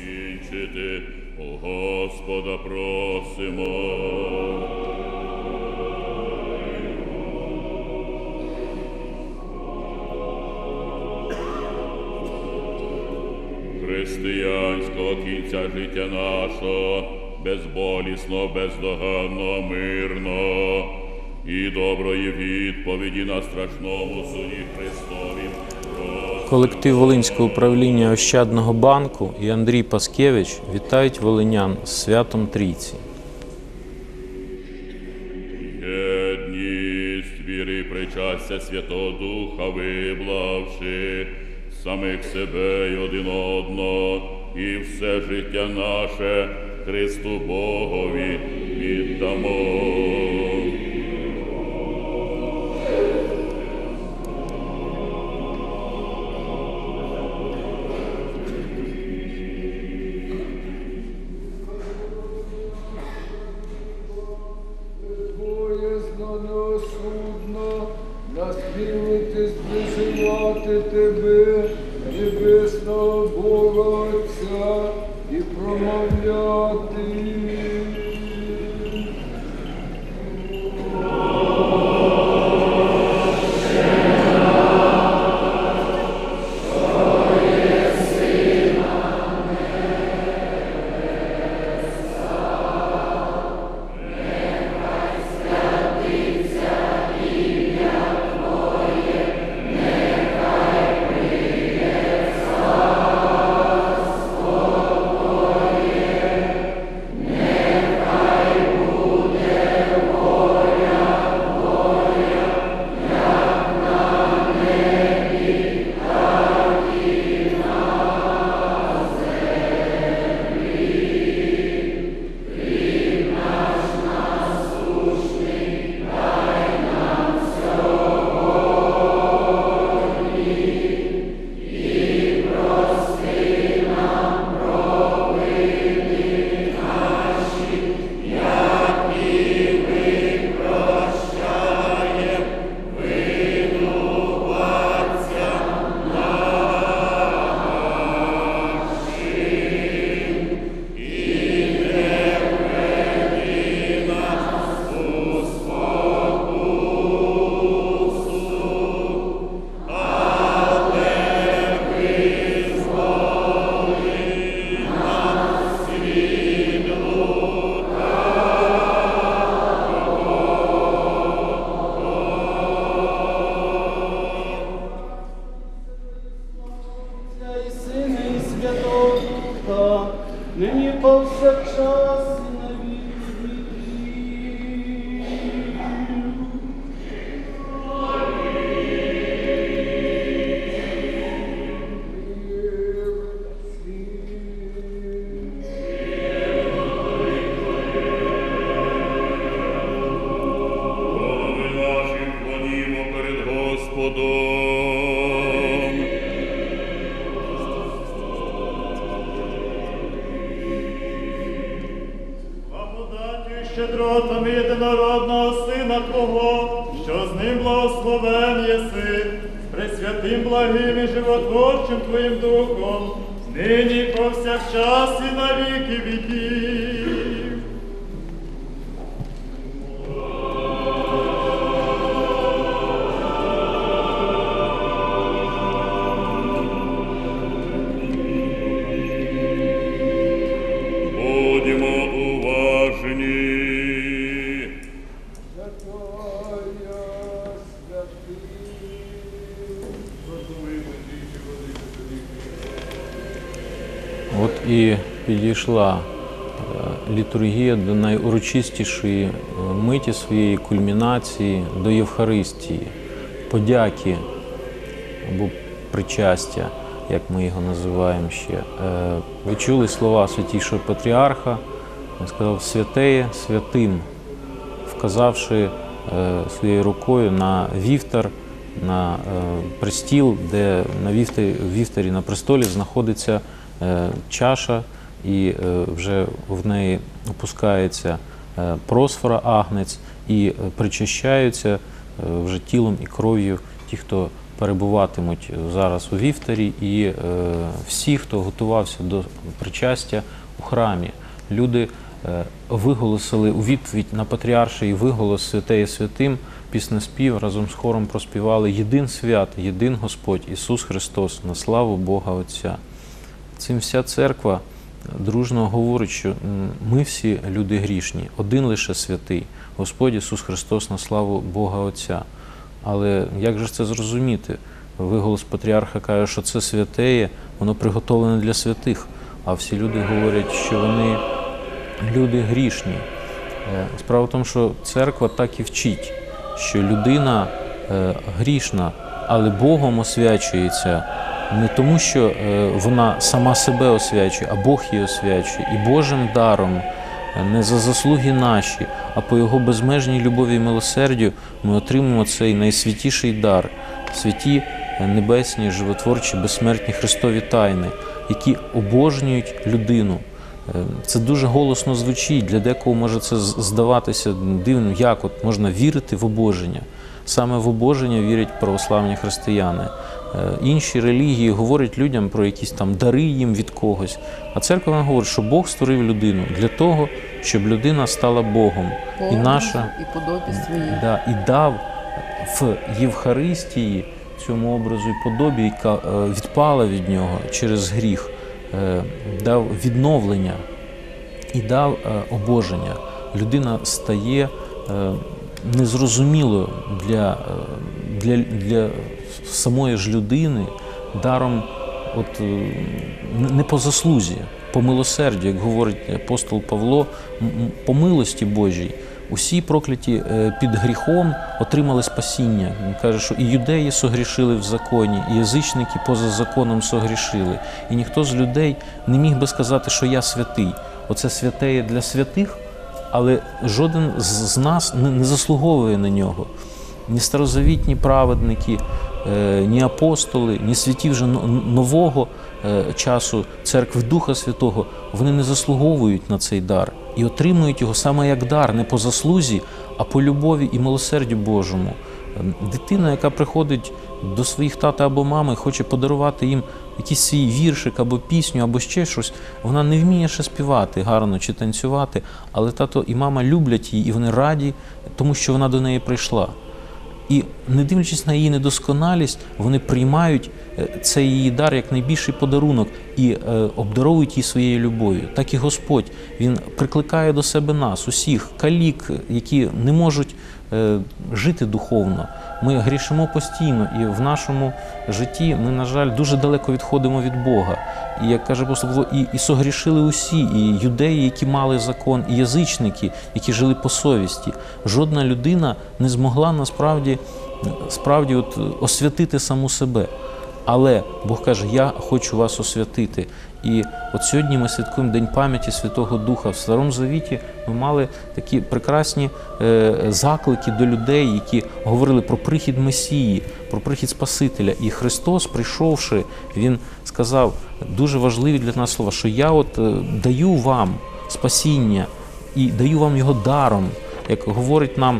закінчити, у Господа просимо. Християнського кінця життя нашого, безболісно, бездоганно, мирно і доброї відповіді на страшному суді Христові. Колектив Волинського управління Ощадного банку і Андрій Паскевич вітають волинян з святом Трійці. Єдність віри і причастя Святого Духа виблавши, самих себе й один одного, і все життя наше Христу Богові віддамо. Твоє знане судно, насмілитись призивати тебе, небесного Бога Отця, і промовляти. Нині повсякчас і на віки Голови наші вклонімо перед Господом. щедротами єдинородного Сина Твого, що з ним благословен єси, з пресвятим благим і животворчим Твоїм Духом, нині повсякчас і на віки віків. Будемо уважні. От і підійшла літургія до найурочистішої миті своєї кульмінації, до Євхаристії, подяки або причастя, як ми його називаємо ще. Ви чули слова святішого патріарха, він сказав «святеє святим», вказавши своєю рукою на вівтар, на престіл, де на вівтарі, на престолі знаходиться чаша, і вже в неї опускається просфора, агнець, і причащаються вже тілом і кров'ю ті, хто перебуватимуть зараз у вівтарі, і всі, хто готувався до причастя у храмі. Люди виголосили у відповідь на патріарший виголос «Святеє святим», піснеспів разом з хором проспівали «Єдин свят, єдин Господь Ісус Христос, на славу Бога Отця». Цим вся церква дружно говорить, що ми всі люди грішні, один лише святий, Господь Ісус Христос, на славу Бога Отця. Але як же це зрозуміти? Виголос патріарха каже, що це святеє, воно приготовлене для святих, а всі люди говорять, що вони люди грішні. Справа в тому, що церква так і вчить, що людина грішна, але Богом освячується не тому, що вона сама себе освячує, а Бог її освячує. І Божим даром, не за заслуги наші, а по Його безмежній любові і милосердю ми отримуємо цей найсвятіший дар, святі небесні, животворчі, безсмертні Христові тайни, які обожнюють людину. Це дуже голосно звучить, для декого може це здаватися дивним, як от можна вірити в обоження. Саме в обоження вірять православні християни. Інші релігії говорять людям про якісь там дари їм від когось. А церква вона говорить, що Бог створив людину для того, щоб людина стала Богом. І подобі своїй. Да, і дав в Євхаристії, цьому образу і подобі, яка відпала від нього через гріх, дав відновлення і дав обоження. Людина стає незрозуміло для самої ж людини даром от, не по заслузі, по милосердю, як говорить апостол Павло, по милості Божій. Усі прокляті під гріхом отримали спасіння. Він каже, що і юдеї согрішили в законі, і язичники поза законом согрішили. І ніхто з людей не міг би сказати, що я святий. Оце святе є для святих, але жоден з нас не заслуговує на нього. Ні старозавітні праведники, ні апостоли, ні святі вже нового часу церкви Духа Святого, вони не заслуговують на цей дар і отримують його саме як дар, не по заслузі, а по любові і милосердю Божому. Дитина, яка приходить до своїх тата або мами, хоче подарувати їм якийсь свій віршик або пісню, або ще щось, вона не вміє ще співати гарно чи танцювати, але тато і мама люблять її, і вони раді, тому що вона до неї прийшла. І не дивлячись на її недосконалість, вони приймають цей її дар як найбільший подарунок і обдаровують її своєю любов'ю. Так і Господь, Він прикликає до себе нас, усіх, калік, які не можуть жити духовно. Ми грішимо постійно, і в нашому житті ми, на жаль, дуже далеко відходимо від Бога. І, як каже апостол Павло, і согрішили усі, і юдеї, які мали закон, і язичники, які жили по совісті. Жодна людина не змогла насправді от освятити саму себе. Але Бог каже, я хочу вас освятити. І от сьогодні ми святкуємо День пам'яті Святого Духа. В Старому Завіті ми мали такі прекрасні заклики до людей, які говорили про прихід Месії, про прихід Спасителя. І Христос, прийшовши, Він сказав дуже важливі для нас слова, що я от даю вам спасіння і даю вам його даром, як говорить нам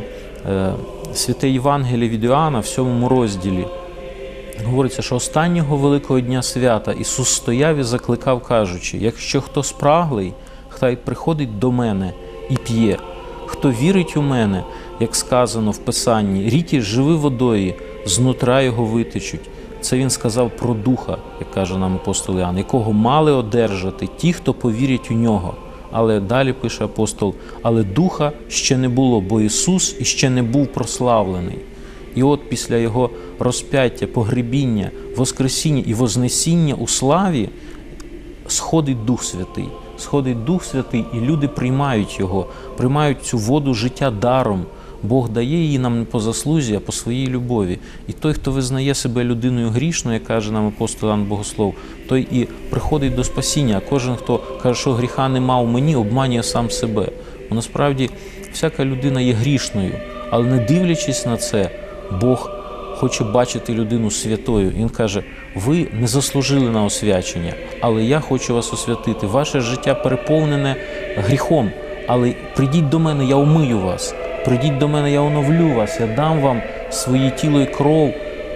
Святе Євангеліє від Іоанна в 7 розділі. Говориться, що останнього великого дня свята Ісус стояв і закликав, кажучи, якщо хто спраглий, хай приходить до мене і п'є. Хто вірить у мене, як сказано в Писанні, ріки живи водою, знутра його витечуть. Це він сказав про Духа, як каже нам апостол Іоанн, якого мали одержати ті, хто повірять у нього. Але далі пише апостол, але Духа ще не було, бо Ісус іще не був прославлений. І от після Його розп'яття, погребіння, воскресіння і вознесіння у славі сходить Дух Святий. Сходить Дух Святий, і люди приймають Його, приймають цю воду життя даром. Бог дає її нам не по заслузі, а по своїй любові. І той, хто визнає себе людиною грішною, як каже нам апостол Іоанн Богослов, той і приходить до спасіння. А кожен, хто каже, що гріха нема в мені, обманює сам себе. Бо насправді всяка людина є грішною, але не дивлячись на це, Бог хоче бачити людину святою. Він каже, ви не заслужили на освячення, але я хочу вас освятити. Ваше життя переповнене гріхом, але прийдіть до мене, я омию вас. Прийдіть до мене, я оновлю вас, я дам вам своє тіло і кров, і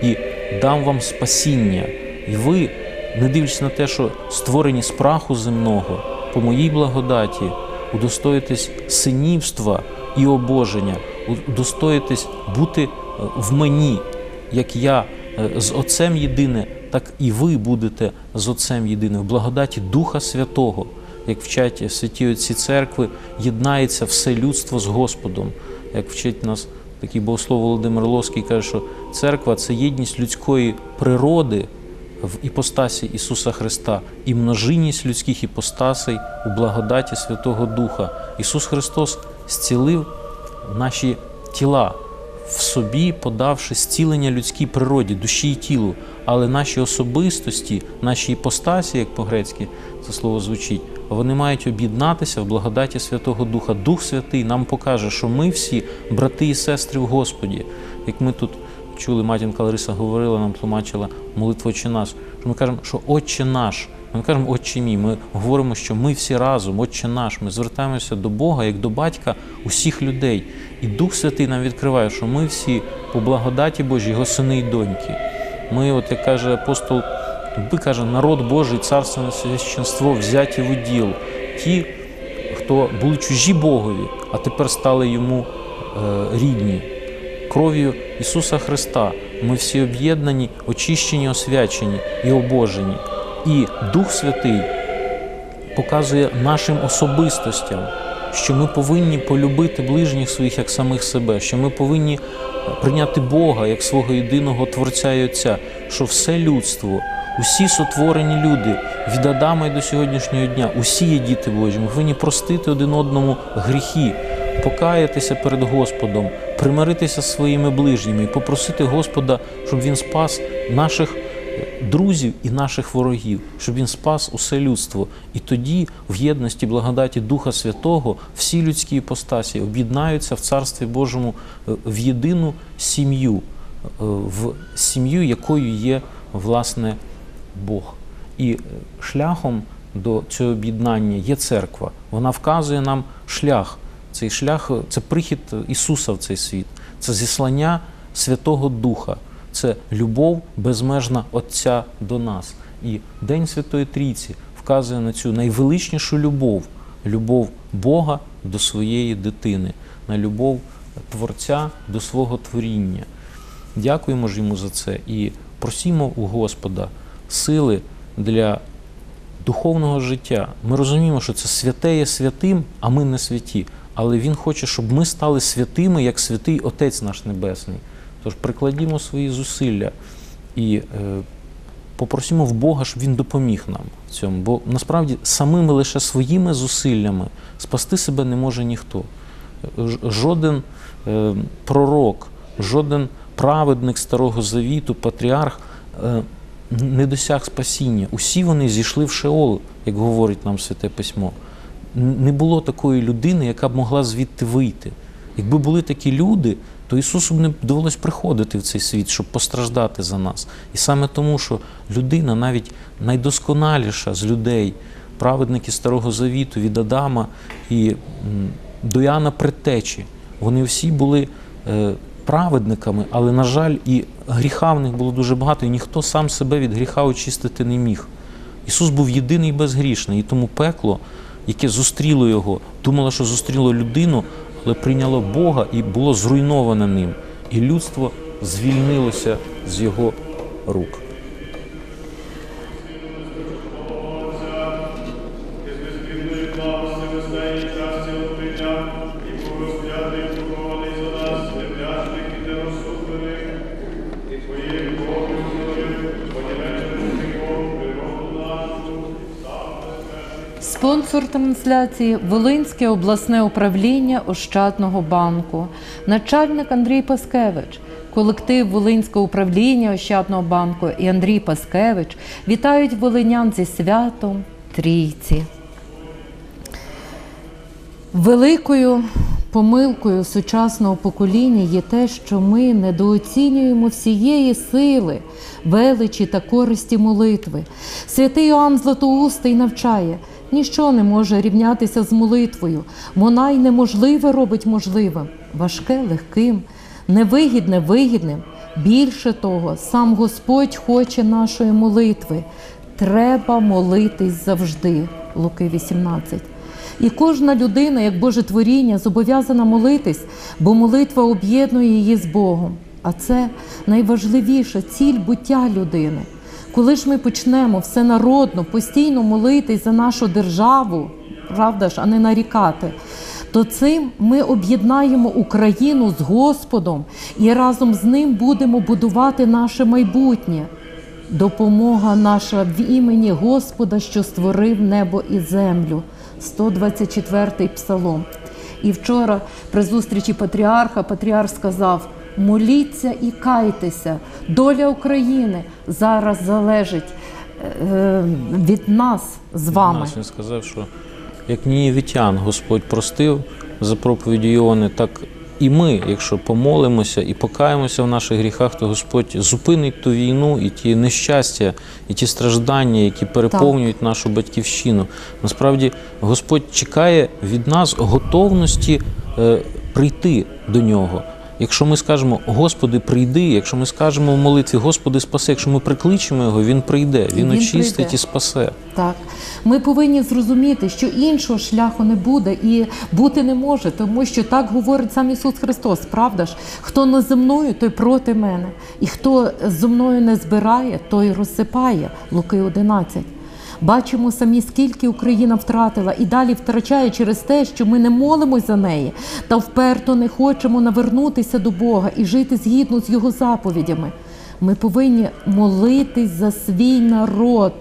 дам вам спасіння. І ви, не дивлячись на те, що створені з праху земного, по моїй благодаті, удостоїтесь синівства і обоження, удостоїтесь бути в мені, як я з Отцем єдине, так і ви будете з Отцем єдине, в благодаті Духа Святого. Як вчать святі отці церкви, єднається все людство з Господом. Як вчить нас такий богослов Володимир Лоский, каже, що церква – це єдність людської природи в іпостасі Ісуса Христа і множинність людських іпостасей у благодаті Святого Духа. Ісус Христос зцілив наші тіла, в собі подавши зцілення людській природі, душі і тілу. Але наші особистості, наші іпостасі, як по-грецьки це слово звучить, вони мають об'єднатися в благодаті Святого Духа. Дух Святий нам покаже, що ми всі брати і сестри в Господі. Як ми тут чули, матінка Лариса говорила, нам тлумачила молитву «Отче наш», що ми кажемо, що «Отче наш», ми не кажемо «Отче мій», ми говоримо, що ми всі разом, «Отче наш», ми звертаємося до Бога, як до Батька усіх людей. І Дух Святий нам відкриває, що ми всі по благодаті Божій, Його сини і доньки. Ми, от як каже апостол, каже, народ Божий, царственне священство взяті в уділ. Ті, хто були чужі Богові, а тепер стали Йому рідні. Кров'ю Ісуса Христа ми всі об'єднані, очищені, освячені і обожені. І Дух Святий показує нашим особистостям, що ми повинні полюбити ближніх своїх як самих себе, що ми повинні прийняти Бога як свого єдиного Творця і Отця, що все людство, усі сотворені люди, від Адама і до сьогоднішнього дня, усі є діти Божі, ми повинні простити один одному гріхи, покаятися перед Господом, примиритися з своїми ближніми і попросити Господа, щоб Він спас наших друзів і наших ворогів, щоб Він спас усе людство. І тоді в єдності благодаті Духа Святого всі людські іпостасі об'єднаються в Царстві Божому в єдину сім'ю, в сім'ю, якою є, власне, Бог. І шляхом до цього об'єднання є церква. Вона вказує нам шлях. Цей шлях – це прихід Ісуса в цей світ, це зіслання Святого Духа, це любов безмежна Отця до нас. І День Святої Трійці вказує на цю найвеличнішу любов – любов Бога до своєї дитини, на любов Творця до свого творіння. Дякуємо ж Йому за це і просимо у Господа сили для духовного життя. Ми розуміємо, що це святе є святим, а ми не святі. Але Він хоче, щоб ми стали святими, як святий Отець наш Небесний. Тож прикладімо свої зусилля і попросимо в Бога, щоб Він допоміг нам в цьому. Бо насправді самими лише своїми зусиллями спасти себе не може ніхто. Жоден пророк, жоден праведник Старого Завіту, патріарх не досяг спасіння. Усі вони зійшли в Шеол, як говорить нам Святе Письмо. Не було такої людини, яка б могла звідти вийти. Якби були такі люди, то Ісусу б не довелось приходити в цей світ, щоб постраждати за нас. І саме тому, що людина, навіть найдосконаліша з людей, праведники Старого Завіту від Адама і до Іоанна Предтечі, вони всі були праведниками, але, на жаль, і гріха в них було дуже багато, і ніхто сам себе від гріха очистити не міг. Ісус був єдиний і безгрішний, і тому пекло, яке зустріло Його, думало, що зустріло людину, але прийняло Бога і було зруйноване ним. І людство звільнилося з Його рук. Спонсор трансляції – Волинське обласне управління Ощадного банку. Начальник Андрій Паскевич. Колектив Волинського управління Ощадного банку і Андрій Паскевич вітають волинян зі святом Трійці. Великою помилкою сучасного покоління є те, що ми недооцінюємо всієї сили, величі та користі молитви. Святий Іоанн Златоустий навчає: ніщо не може рівнятися з молитвою. Вона й неможливе робить можливим, важке – легким, невигідне – вигідним. Більше того, сам Господь хоче нашої молитви. Треба молитись завжди. Луки 18. І кожна людина, як Боже творіння, зобов'язана молитись, бо молитва об'єднує її з Богом. А це найважливіша ціль буття людини. Коли ж ми почнемо всенародно, постійно молитись за нашу державу, правда ж, а не нарікати, то цим ми об'єднаємо Україну з Господом і разом з ним будемо будувати наше майбутнє. Допомога наша в імені Господа, що створив небо і землю. 124-й псалом. І вчора при зустрічі патріарх сказав: моліться і кайтеся. Доля України зараз залежить від нас з вами. Він сказав, що як нінівітян Господь простив за проповіддю Іони, так і ми, якщо помолимося і покаємося в наших гріхах, то Господь зупинить ту війну і ті нещастя, і ті страждання, які переповнюють нашу батьківщину. Насправді, Господь чекає від нас готовності прийти до Нього. Якщо ми скажемо: Господи, прийди, якщо ми скажемо в молитві: Господи, спаси, якщо ми прикличемо Його, Він прийде, Він очистить прийде і спасе. Так. Ми повинні зрозуміти, що іншого шляху не буде і бути не може, тому що так говорить сам Ісус Христос, правда ж? Хто не зі мною, той проти мене. І хто зі мною не збирає, той розсипає. Луки 11. Бачимо самі, скільки Україна втратила і далі втрачає через те, що ми не молимось за неї та вперто не хочемо навернутися до Бога і жити згідно з Його заповідями. Ми повинні молитись за свій народ,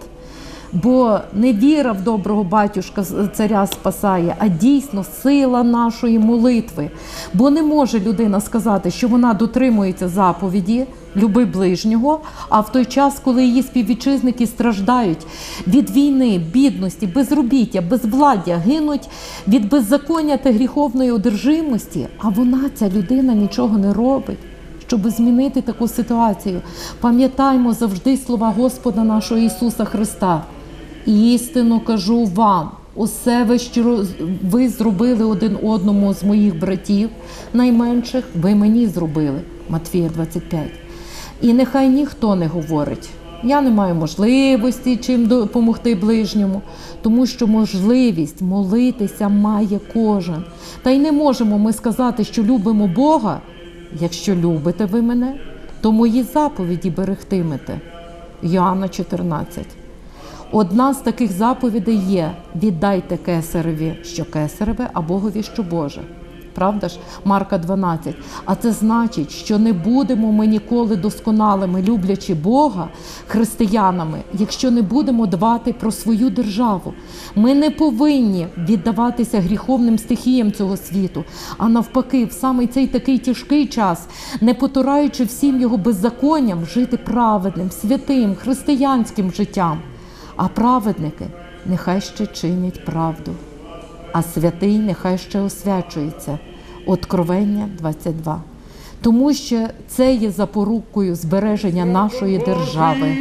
бо не віра в доброго батюшка царя спасає, а дійсно сила нашої молитви. Бо не може людина сказати, що вона дотримується заповіді «люби ближнього», а в той час, коли її співвітчизники страждають від війни, бідності, безробіття, безвладдя, гинуть від беззаконня та гріховної одержимості, а вона, ця людина, нічого не робить, щоб змінити таку ситуацію. Пам'ятаймо завжди слова Господа нашого Ісуса Христа. «Істинно кажу вам, усе, що ви зробили один одному з моїх братів найменших, ви мені зробили». Матвія 25. І нехай ніхто не говорить: я не маю можливості чим допомогти ближньому, тому що можливість молитися має кожен. Та й не можемо ми сказати, що любимо Бога: якщо любите ви мене, то мої заповіді берегтимете. Йоанна 14. Одна з таких заповідей є: віддайте кесареві, що кесареве, а Богові, що Боже. Правда ж? Марка 12. А це значить, що не будемо ми ніколи досконалими, люблячи Бога, християнами, якщо не будемо дбати про свою державу. Ми не повинні віддаватися гріховним стихіям цього світу, а навпаки, в самий цей такий тяжкий час, не потураючи всім його беззаконням, жити праведним, святим, християнським життям. А праведники нехай ще чинять правду, а святий нехай ще освячується. Откровення 22. Тому що це є запорукою збереження нашої держави.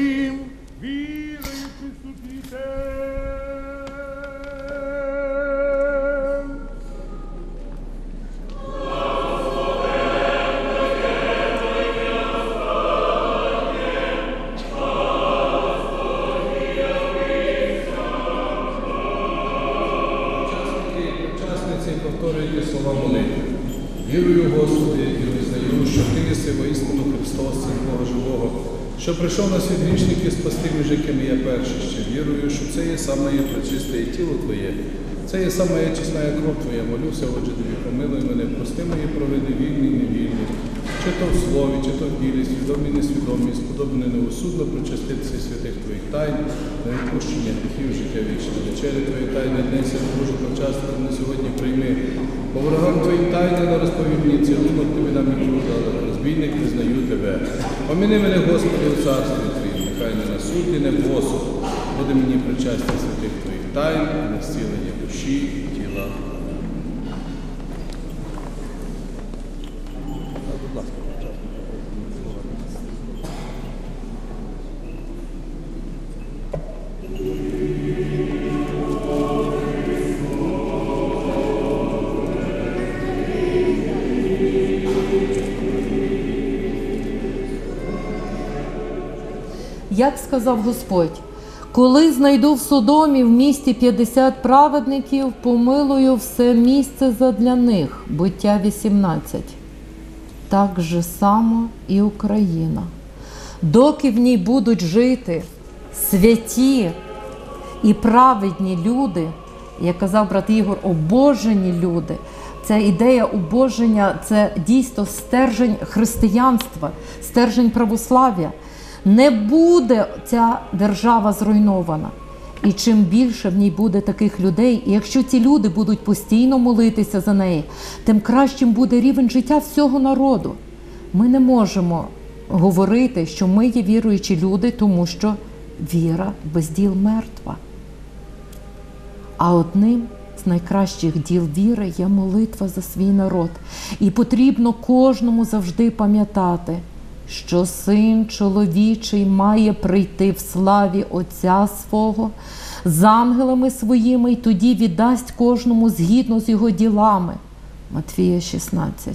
Повторюйте слова молитви. Вірую, Господи, і визнаю, що Ти єси воістину Христос, Син Бога Живого, що прийшов на світ грішників спасти, між якими я перший. Ще вірую, що це є саме пречисте тіло Твоє, це є саме чесна кров Твоя. Молюся, отже, Тобі, помилуй мене, прости мої провини вільні і невільні, чи то в слові, чи то в ділі, свідомі і несвідомі, сподобане неосудно причаститися святих Твоїх тайн, на відпущення гріхів, життя вічне. Вечері Твої тайни днеся, Боже, почасти на сьогодні прийми. По ворогам Твоїм тайни на розповідні, цілунок Тобі нам і чудо, розбійник визнаю Тебе. Поміни мене, Господи, у царстві Твоїм, нехай не на суд і не посуд. Буде мені причастя святих Твоїх тайн, на зцілення душі і тіла. як сказав Господь, коли знайду в Содомі в місті 50 праведників, помилую все місце задля них. Буття 18. Так же само і Україна. Доки в ній будуть жити святі і праведні люди, як казав брат Ігор, обожені люди, ця ідея обоження – це дійсно стержень християнства, стержень православ'я. Не буде ця держава зруйнована. І чим більше в ній буде таких людей, і якщо ці люди будуть постійно молитися за неї, тим кращим буде рівень життя всього народу. Ми не можемо говорити, що ми є віруючі люди, тому що віра без діл мертва. А одним з найкращих діл віри є молитва за свій народ. І потрібно кожному завжди пам'ятати, що Син чоловічий має прийти в славі Отця свого з ангелами своїми, і тоді віддасть кожному згідно з його ділами. Матвія 16.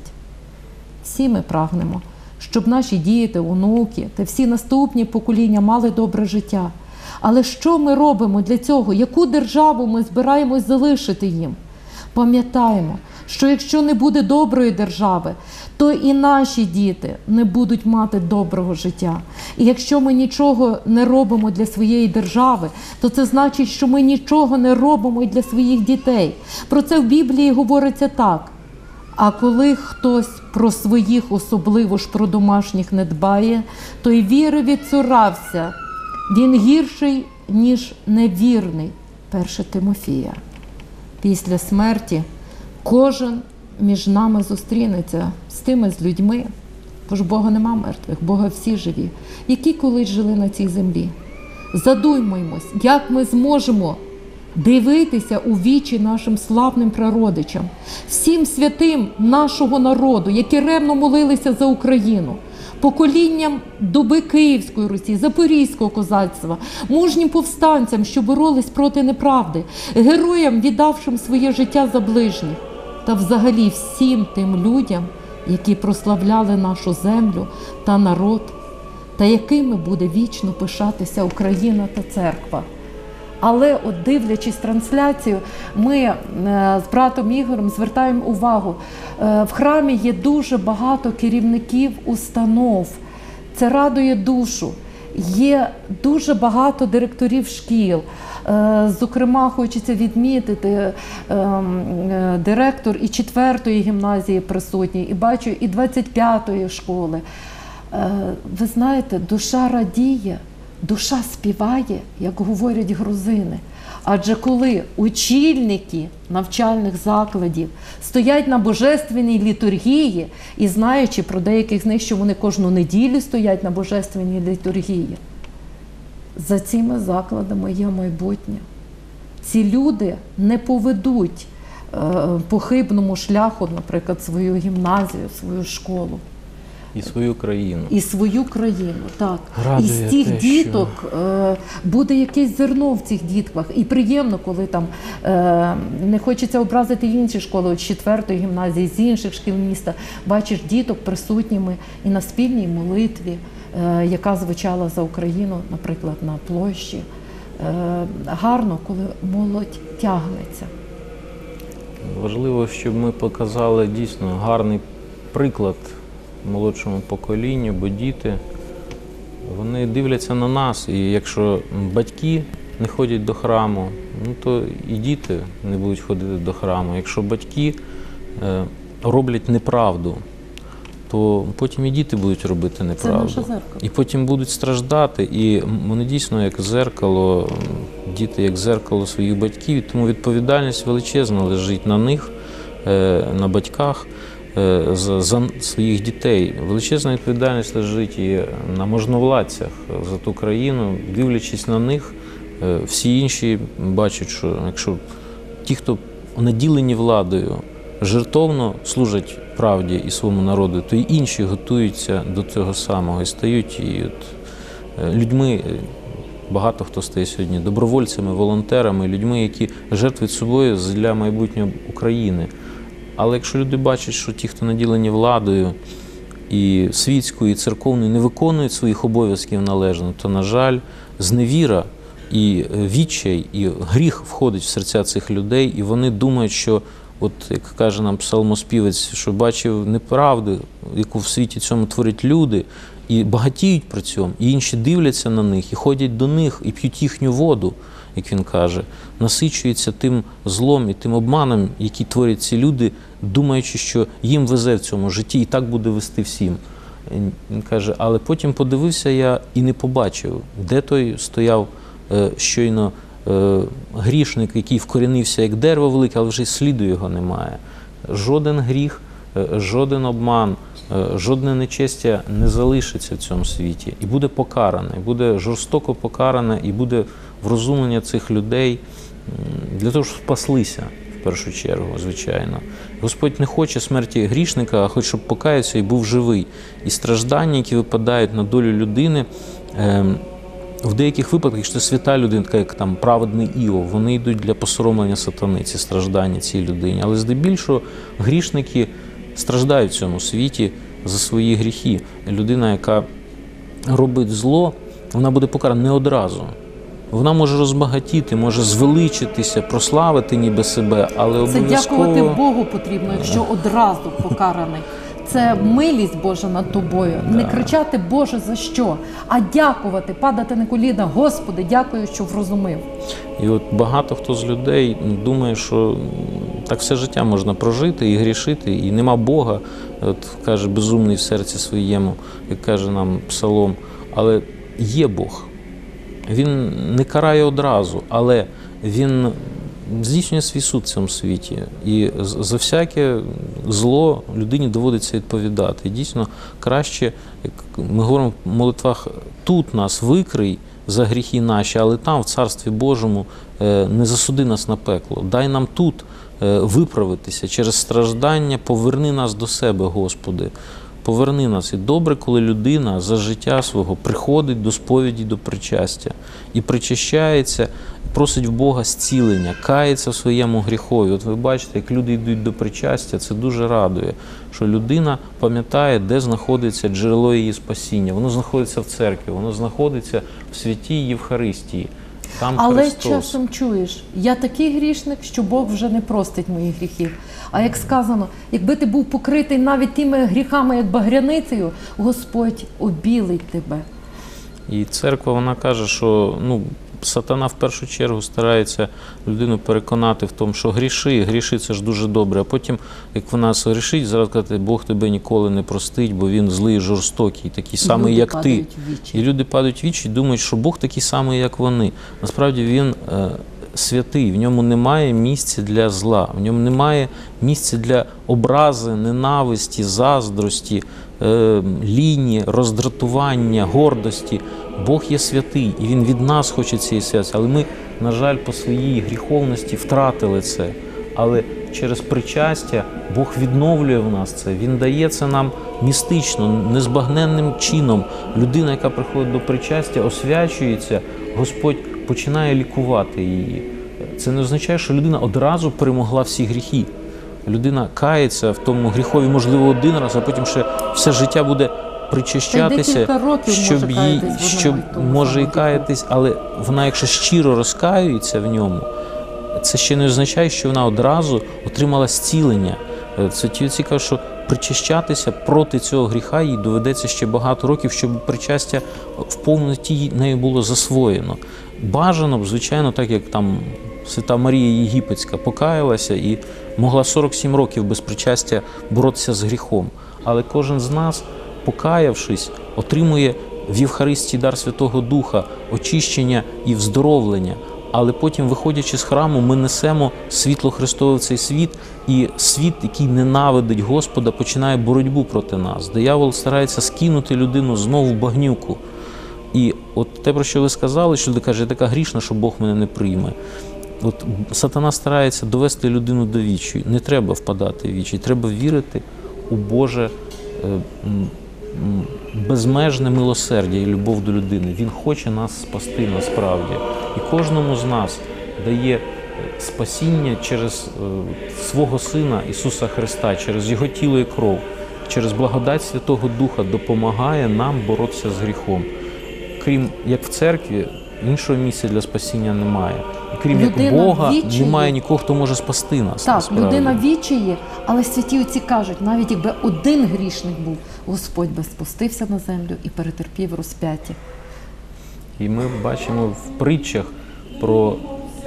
Всі ми прагнемо, щоб наші діти, онуки та всі наступні покоління мали добре життя. Але що ми робимо для цього? Яку державу ми збираємось залишити їм? Пам'ятаємо, що якщо не буде доброї держави, то і наші діти не будуть мати доброго життя. І якщо ми нічого не робимо для своєї держави, то це значить, що ми нічого не робимо і для своїх дітей. Про це в Біблії говориться так. А коли хтось про своїх, особливо ж про домашніх, не дбає, то й віри відцурався. Він гірший, ніж невірний. 1 Тимофія. Після смерті кожен між нами зустрінеться з тими з людьми, бо ж Бога нема мертвих, Бога всі живі, які колись жили на цій землі. Задумаймось, як ми зможемо дивитися у вічі нашим славним прародичам, всім святим нашого народу, які ревно молилися за Україну, поколінням доби Київської Русі, Запорізького козацтва, мужнім повстанцям, що боролись проти неправди, героям, віддавшим своє життя за ближніх, та взагалі всім тим людям, які прославляли нашу землю та народ, та якими буде вічно пишатися Україна та церква. Але от дивлячись трансляцію, ми з братом Ігорем звертаємо увагу, в храмі є дуже багато керівників установ, це радує душу. Є дуже багато директорів шкіл, зокрема, хочеться відмітити, директор і 4-ї гімназії присутній, і бачу, і 25-ї школи. Ви знаєте, душа радіє, душа співає, як говорять грузини. Адже коли очільники навчальних закладів стоять на божественній літургії, і знаючи про деяких з них, що вони кожну неділю стоять на божественній літургії, за цими закладами є майбутнє. Ці люди не поведуть по хибному шляху, наприклад, свою гімназію, свою школу. І свою країну. І свою країну, так. Радує і з тих те, діток буде якесь зерно в цих дітках. І приємно, коли там не хочеться образити інші школи, от 4-ї гімназії, з інших шкіл міста, бачиш діток присутніми і на спільній молитві, яка звучала за Україну, наприклад, на площі. Гарно, коли молодь тягнеться. Важливо, щоб ми показали дійсно гарний приклад молодшому поколінню, бо діти, вони дивляться на нас, і якщо батьки не ходять до храму, ну, то і діти не будуть ходити до храму. Якщо батьки роблять неправду, то потім і діти будуть робити неправду. Це наше зеркало. І потім будуть страждати, і вони дійсно як зеркало, діти як зеркало своїх батьків, тому відповідальність величезна лежить на них, на батьках, за своїх дітей. Величезна відповідальність лежить і на можновладцях за ту країну. Дивлячись на них, всі інші бачать, що якщо ті, хто наділені владою, жертовно служать правді і своєму народу, то й інші готуються до цього самого і стають людьми. Багато хто стає сьогодні добровольцями, волонтерами, людьми, які жертвують собою для майбутнього України. Але якщо люди бачать, що ті, хто наділені владою, і світської, і церковної не виконують своїх обов'язків належно, то, на жаль, зневіра і відчай, і гріх входить в серця цих людей, і вони думають, що, от як каже нам псалмоспівець, що бачив неправду, яку в світі цьому творять люди, і багатіють при цьому, і інші дивляться на них, і ходять до них, і п'ють їхню воду, як він каже, насичуються тим злом і тим обманом, який творять ці люди, думаючи, що їм везе в цьому житті, і так буде вести всім. Він каже, але потім подивився я і не побачив, де той стояв щойно грішник, який вкорінився як дерево велике, але вже й сліду його немає. Жоден гріх, жоден обман, жодне нечестя не залишиться в цьому світі. І буде покаране, буде жорстоко покаране, і буде врозумлення цих людей для того, щоб спаслися, в першу чергу, звичайно. Господь не хоче смерті грішника, а хоче, щоб покаявся і був живий. І страждання, які випадають на долю людини, в деяких випадках, якщо це свята людина, така як там праведний Іов, вони йдуть для посоромлення сатани, ці страждання цій людині. Але здебільшого грішники страждають в цьому світі за свої гріхи. Людина, яка робить зло, вона буде покарана не одразу. Вона може розбагатіти, може звеличитися, прославити ніби себе, але обов'язково... Це дякувати Богу потрібно, якщо одразу покараний. Це милість Божа над тобою. Да. Не кричати «Боже, за що?», а дякувати, падати на коліна. Господи, дякую, що врозумів. І от багато хто з людей думає, що так все життя можна прожити і грішити, і нема Бога, от каже безумний в серці своєму, як каже нам Псалом. Але є Бог. Він не карає одразу, але Він здійснює свій суд в цьому світі. І за всяке зло людині доводиться відповідати. І дійсно краще, як ми говоримо в молитвах, тут нас викрий за гріхи наші, але там, в Царстві Божому, не засуди нас на пекло. Дай нам тут виправитися через страждання, поверни нас до себе, Господи. Поверни нас. І добре, коли людина за життя свого приходить до сповіді, до причастя і причащається, просить в Бога зцілення, кається в своєму гріхові. От ви бачите, як люди йдуть до причастя, це дуже радує, що людина пам'ятає, де знаходиться джерело її спасіння. Воно знаходиться в церкві, воно знаходиться в святій Євхаристії. Там але Христос. часом чуєш, я такий грішник, що Бог вже не простить моїх гріхів. А як сказано, якби ти був покритий навіть тими гріхами, як багряницею, Господь обілить тебе. І церква, вона каже, що сатана в першу чергу старається людину переконати в тому, що гріши це ж дуже добре, а потім, як вона грішить, зараз казати, Бог тебе ніколи не простить, бо він злий, жорстокий, такий самий, як ти. І люди падають в вічі і думають, що Бог такий самий, як вони. Насправді він святий, в ньому немає місця для зла, в ньому немає місця для образи, ненависті, заздрості, ліні, роздратування, гордості. Бог є святий, і Він від нас хоче цієї святості, але ми, на жаль, по своїй гріховності втратили це. Але через причастя Бог відновлює в нас це, Він дає це нам містично, незбагненним чином. Людина, яка приходить до причастя, освячується, Господь починає лікувати її. Це не означає, що людина одразу перемогла всі гріхи. Людина кається в тому гріхові, можливо, один раз, а потім ще все життя буде причащатися, щоб може і каятись, але вона, якщо щиро розкаюється в ньому, це ще не означає, що вона одразу отримала зцілення. Це ті цікаво, що причащатися проти цього гріха їй доведеться ще багато років, щоб причастя в повноті нею було засвоєно. Бажано, звичайно, так як там Свята Марія Єгипетська покаялася і могла 47 років без причастя боротися з гріхом. Але кожен з нас, покаявшись, отримує в Євхаристії дар Святого Духа, очищення і вздоровлення. Але потім, виходячи з храму, ми несемо світло Христове в цей світ, і світ, який ненавидить Господа, починає боротьбу проти нас. Диявол старається скинути людину знову в багнюку. І от те, про що ви сказали, що людина каже, я така грішна, що Бог мене не прийме. От сатана старається довести людину до відчаю. Не треба впадати в відчай, треба вірити у Боже безмежне милосердя і любов до людини. Він хоче нас спасти насправді. І кожному з нас дає спасіння через свого Сина Ісуса Христа, через Його тіло і кров. через благодать Святого Духа допомагає нам боротися з гріхом. Крім як в церкві, іншого місця для спасіння немає. І крім як Людина Бога, відчає. немає нікого, хто може спасти нас. Так, насправді. людина відчає, але святі отці кажуть, навіть якби один грішник був, Господь би спустився на землю і перетерпів розп'яття. І ми бачимо в притчах про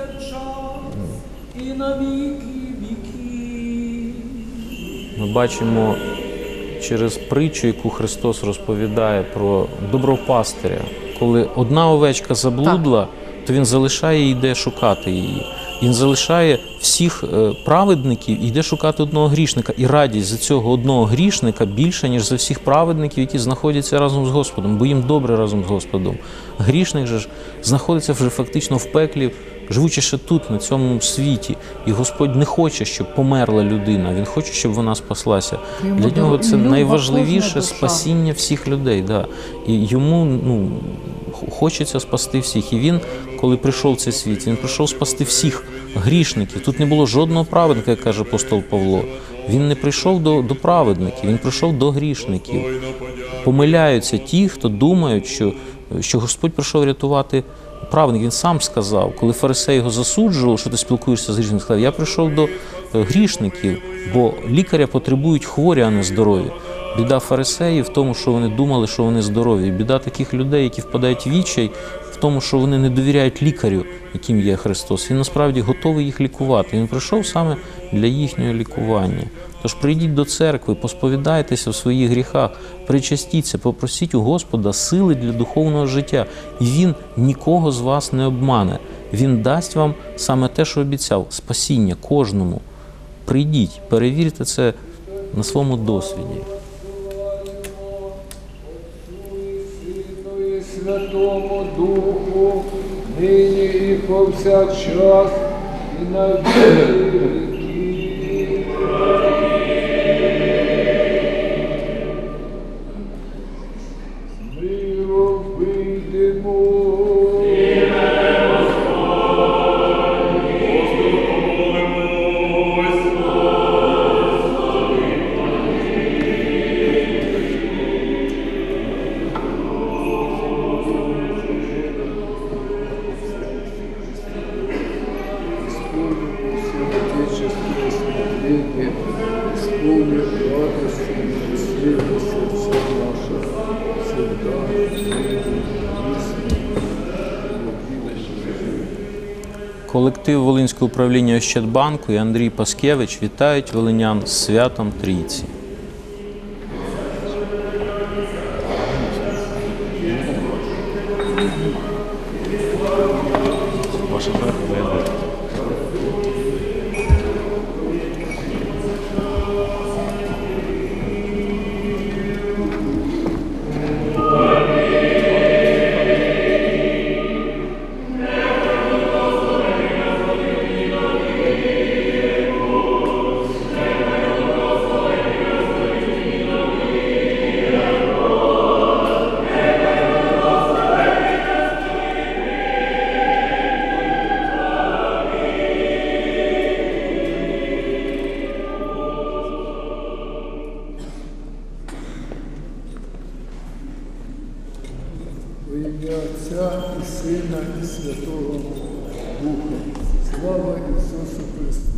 і на віки віки. Ми бачимо через притчу, яку Христос розповідає про доброго пастиря. Коли одна овечка заблудла, то він залишає і йде шукати її. Він залишає всіх праведників і йде шукати одного грішника. І радість за цього одного грішника більша, ніж за всіх праведників, які знаходяться разом з Господом, бо їм добре разом з Господом. Грішник же ж знаходиться вже фактично в пеклі, живучи ще тут, на цьому світі. І Господь не хоче, щоб померла людина, Він хоче, щоб вона спаслася. Для нього це найважливіше спасіння всіх людей. Да. І йому хочеться спасти всіх. І він, коли прийшов в цей світ, він прийшов спасти всіх грішників. Тут не було жодного праведника, як каже апостол Павло. Він не прийшов до праведників, він прийшов до грішників. Помиляються ті, хто думають, що Господь прийшов рятувати праведник. Він сам сказав, коли фарисеї його засуджували, що ти спілкуєшся з грішниками, сказав, я прийшов до грішників, бо лікаря потребують хворі, а не здорові. Біда фарисеїв в тому, що вони думали, що вони здорові. Біда таких людей, які впадають в відчай, в тому, що вони не довіряють лікарю, яким є Христос. Він насправді готовий їх лікувати. Він прийшов саме для їхнього лікування. Тож прийдіть до церкви, посповідайтеся в своїх гріхах, причастіться, попросіть у Господа сили для духовного життя. І Він нікого з вас не обмане. Він дасть вам саме те, що обіцяв – спасіння кожному. Прийдіть, перевірте це на своєму досвіді. Святому Духу, нині і повсякчас, і на віки віків. Миром вийдемо. Колектив Волинського управління Ощадбанку і Андрій Паскевич вітають волинян з святом Трійці. Во ім'я Отця і Сина, і Святого Духа. Слава Ісусу Христу!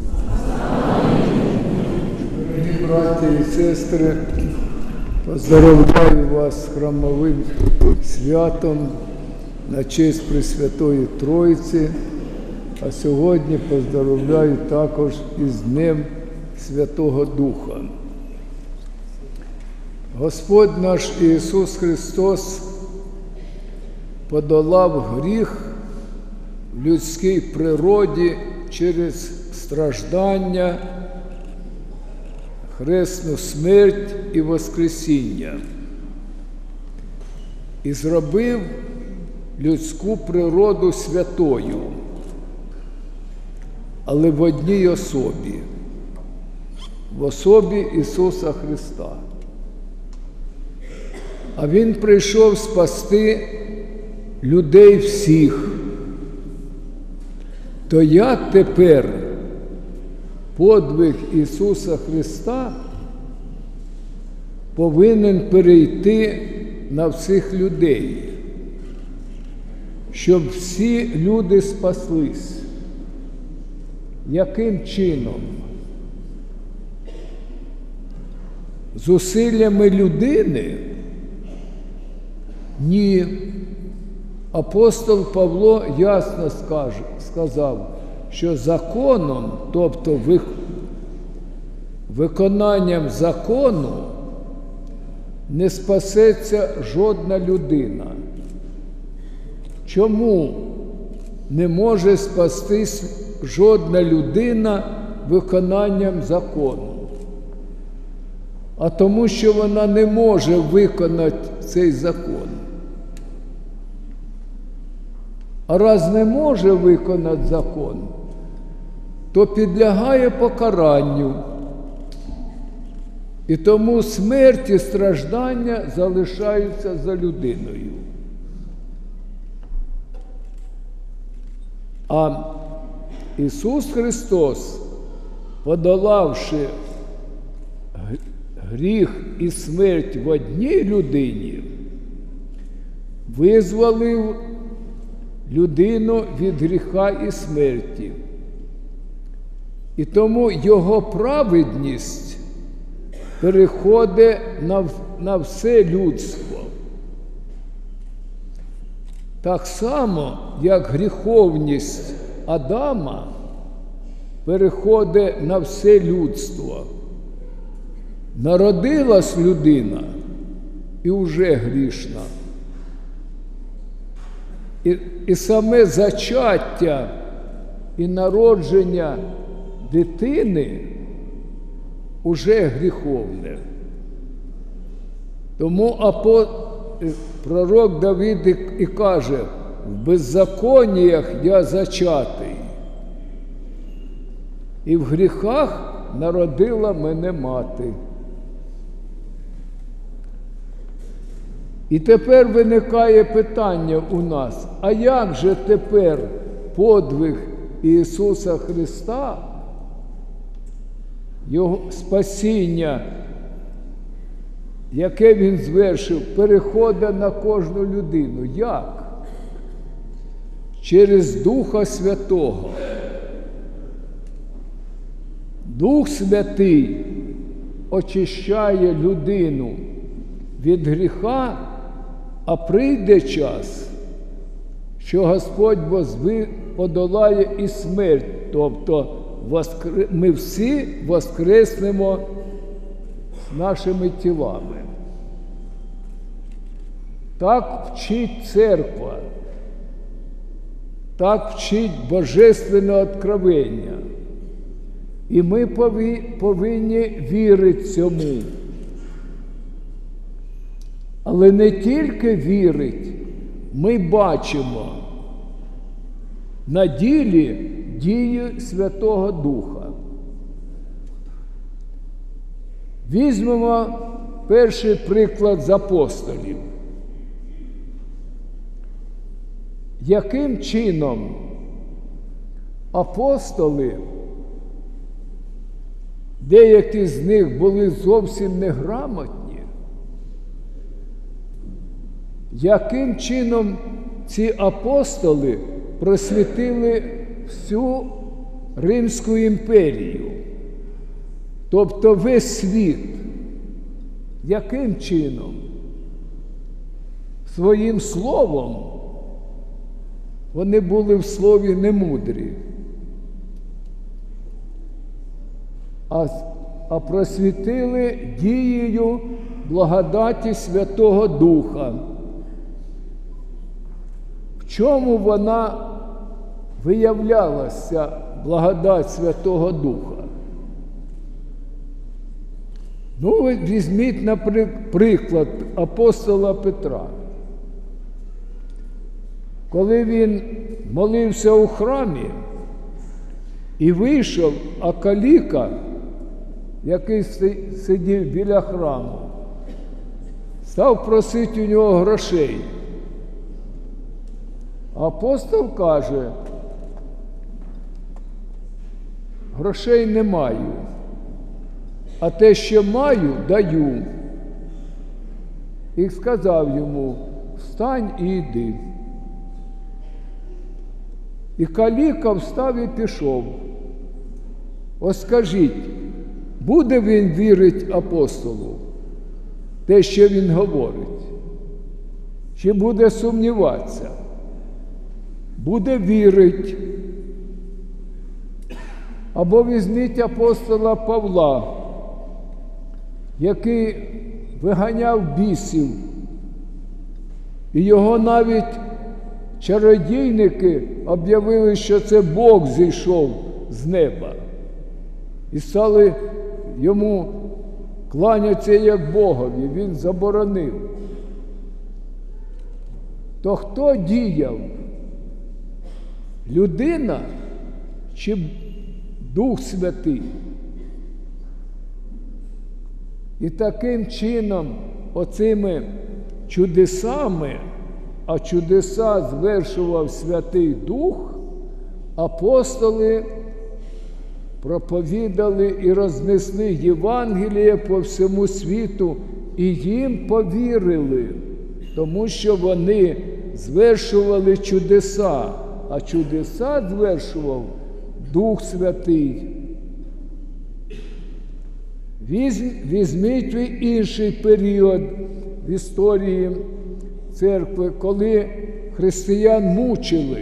Дорогі браті і сестри, поздоровляю вас з храмовим святом на честь Пресвятої Троїці, а сьогодні поздоровляю також із Днем Святого Духа. Господь наш Ісус Христос подолав гріх в людській природі через страждання, хресну смерть і воскресіння. І зробив людську природу святою, але в одній особі, в особі Ісуса Христа. А Він прийшов спасти людей всіх. То як тепер подвиг Ісуса Христа повинен перейти на всіх людей, щоб всі люди спаслись. Яким чином? Зусиллями людини? Ні. Апостол Павло ясно сказав, що законом, тобто виконанням закону, не спасеться жодна людина. Чому не може спастись жодна людина виконанням закону? А тому, що вона не може виконати цей закон. А раз не може виконати закон, то підлягає покаранню. І тому смерть і страждання залишаються за людиною. А Ісус Христос, подолавши гріх і смерть в одній людині, визволив людину від гріха і смерті. І тому Його праведність переходить на все людство. Так само, як гріховність Адама переходить на все людство. Народилась людина і вже грішна. І саме зачаття і народження дитини уже гріховне. Тому пророк Давид і каже: в беззаконніях я зачатий, і в гріхах народила мене мати. І тепер виникає питання у нас: а як же тепер подвиг Ісуса Христа, Його спасіння, яке Він звершив, переходить на кожну людину? Як? Через Духа Святого. Дух Святий очищає людину від гріха, а прийде час, що Господь подолає і смерть, тобто ми всі воскреснемо з нашими тілами. Так вчить церква, так вчить Божественне откровення. І ми повинні вірити цьому. Але не тільки вірить, ми бачимо на ділі дію Святого Духа. Візьмемо перший приклад з апостолів. Яким чином апостоли, деякі з них були зовсім неграмотні, яким чином ці апостоли просвітили всю Римську імперію, тобто весь світ? Яким чином? Своїм словом. Вони були в слові немудрі. А просвітили дією благодаті Святого Духа. В чому вона виявлялася, благодать Святого Духа? Ну, ви візьміть, наприклад, апостола Петра. Коли він молився у храмі і вийшов, а каліка, який сидів біля храму, став просити у нього грошей. Апостол каже: грошей не маю, а те, що маю, даю. і сказав йому: «Встань і йди». І каліка встав і пішов. Ось скажіть, буде він вірити апостолу, те, що він говорить? Чи буде сумніватися? Буде вірити. Або візьміть апостола Павла, який виганяв бісів, і його навіть чародійники об'явили, що це Бог зійшов з неба. І стали йому кланятися як Богові, він заборонив. То хто діяв? Людина чи Дух Святий? І таким чином, оцими чудесами, а чудеса звершував Святий Дух, апостоли проповідали і рознесли Євангеліє по всьому світу, і їм повірили, тому що вони звершували чудеса, а чудеса звершував Дух Святий. Візьміть ви інший період в історії церкви, коли християн мучили.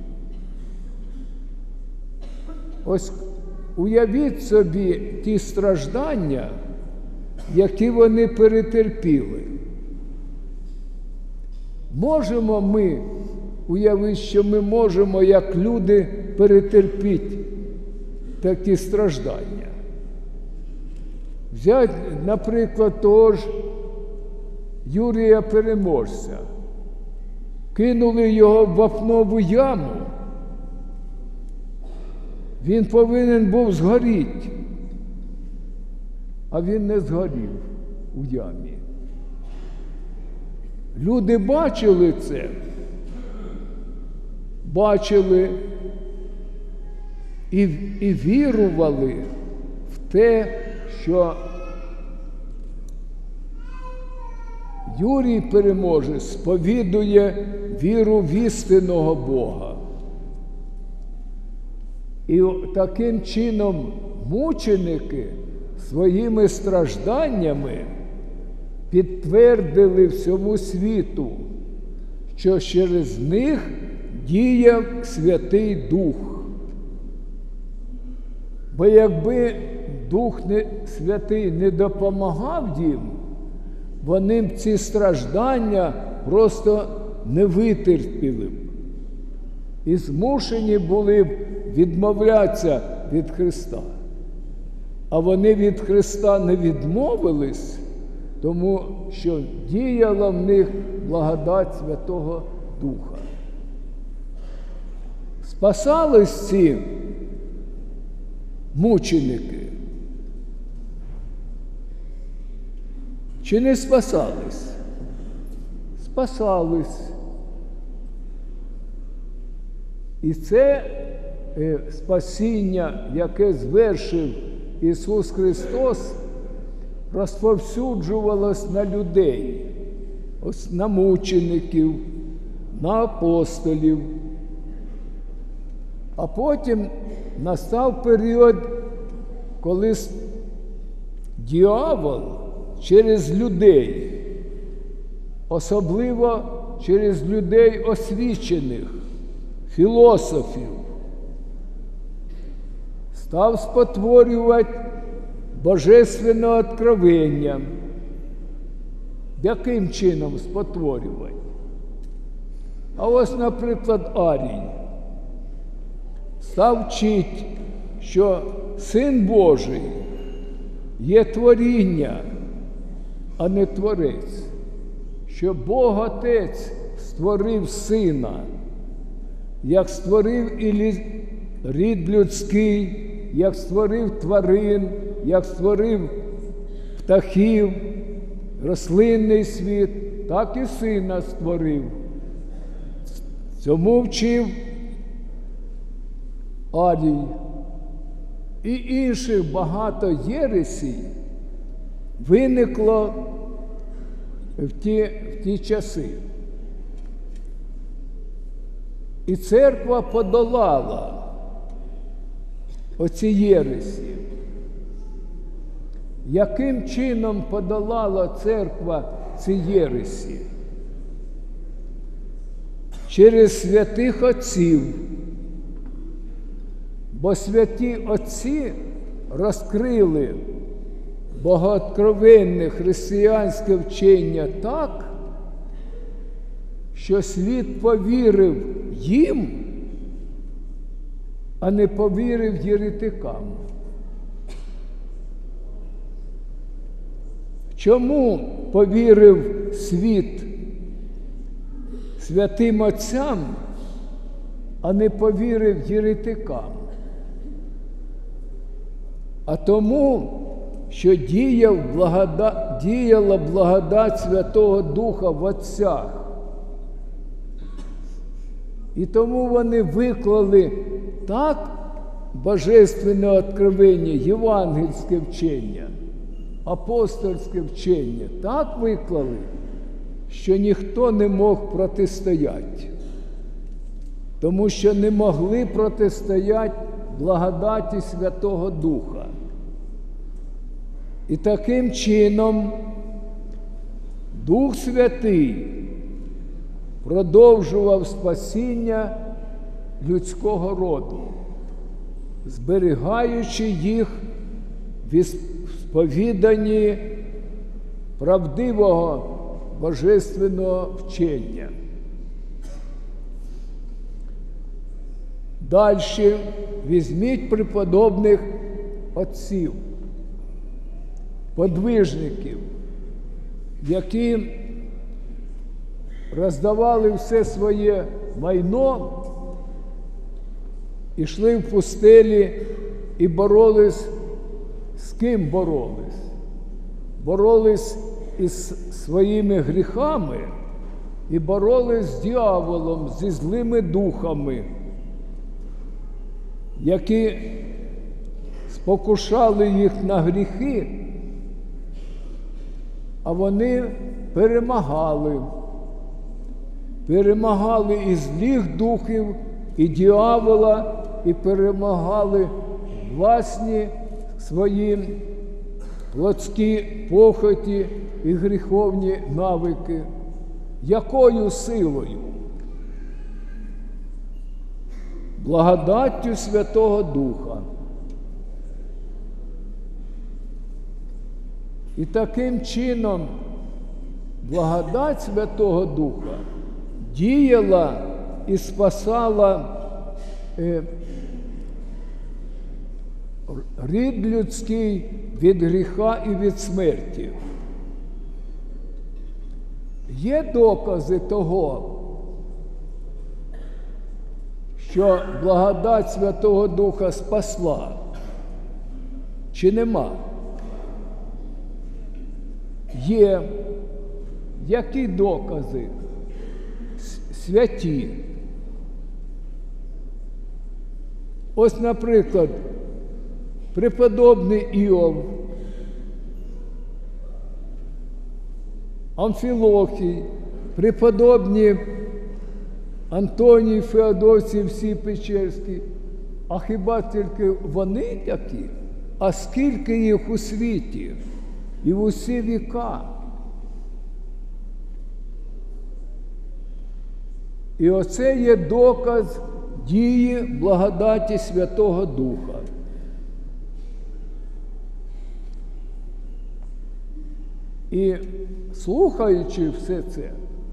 Ось уявіть собі ті страждання, які вони перетерпіли. Можемо ми уявити, що ми можемо, як люди, перетерпіти такі страждання? Взять, наприклад, того ж Юрія Переможця. Кинули його в вапнову яму. Він повинен був згоріти, а він не згорів у ямі. Люди бачили це, бачили і вірували в те, що Юрій Переможець сповідує віру в істинного Бога. І таким чином мученики своїми стражданнями підтвердили всьому світу, що через них діяв Святий Дух. Бо якби Дух Святий не допомагав їм, вони б ці страждання просто не витерпіли б. І змушені були б відмовлятися від Христа. А вони від Христа не відмовились, тому що діяла в них благодать Святого Духа. Спасались ці мученики? Чи не спасались? Спасались. І це спасіння, яке звершив Ісус Христос, розповсюджувалось на людей, ось на мучеників, на апостолів. А потім настав період, коли дьявол через людей, особливо через людей освічених, філософів, став спотворювати божественне откровення. Яким чином спотворювати? А ось, наприклад, Арій став вчити, що Син Божий є творіння, а не Творець, що Бог Отець створив Сина, як створив і рід людський, як створив тварин, як створив птахів, рослинний світ, так і Сина створив. Цьому вчив Арій. І інших багато єресій виникло в ті часи. І церква подолала оці єресі. Яким чином подолала церква ці єресі? Через святих отців. Бо святі отці розкрили богооткровенне християнське вчення так, що світ повірив їм, а не повірив єретикам. Чому повірив світ святим отцям, а не повірив єретикам? А тому, що діяла благодать Святого Духа в отцях. І тому вони виклали так божественне откровення, євангельське вчення, апостольське вчення, так виклали, що ніхто не мог протистояти. Тому що не могли протистояти благодаті Святого Духа. І таким чином Дух Святий продовжував спасіння людського роду, зберігаючи їх в сповіданні правдивого божественного вчення. Далі візьміть преподобних отців, подвижників, які роздавали все своє майно, йшли в пустелі і боролись. З ким боролись? Боролись із своїми гріхами і боролись з дияволом, зі злими духами, які спокушали їх на гріхи, а вони перемагали. Перемагали і злих духів, і диявола, і перемагали власні свої плотські похоті і гріховні навики. Якою силою? Благодаттю Святого Духа. І таким чином благодать Святого Духа діяла і спасала рід людський від гріха і від смерті. Є докази того, що благодать Святого Духа спасла? Чи нема? Є. Які докази? Святі. Ось, наприклад, преподобний Іов, Амфілохій, преподобні Антоній, Феодосій, всі Печерські. А хіба тільки вони такі? А скільки їх у світі і в усі віка? І оце є доказ дії благодаті Святого Духа. І слухаючи все це,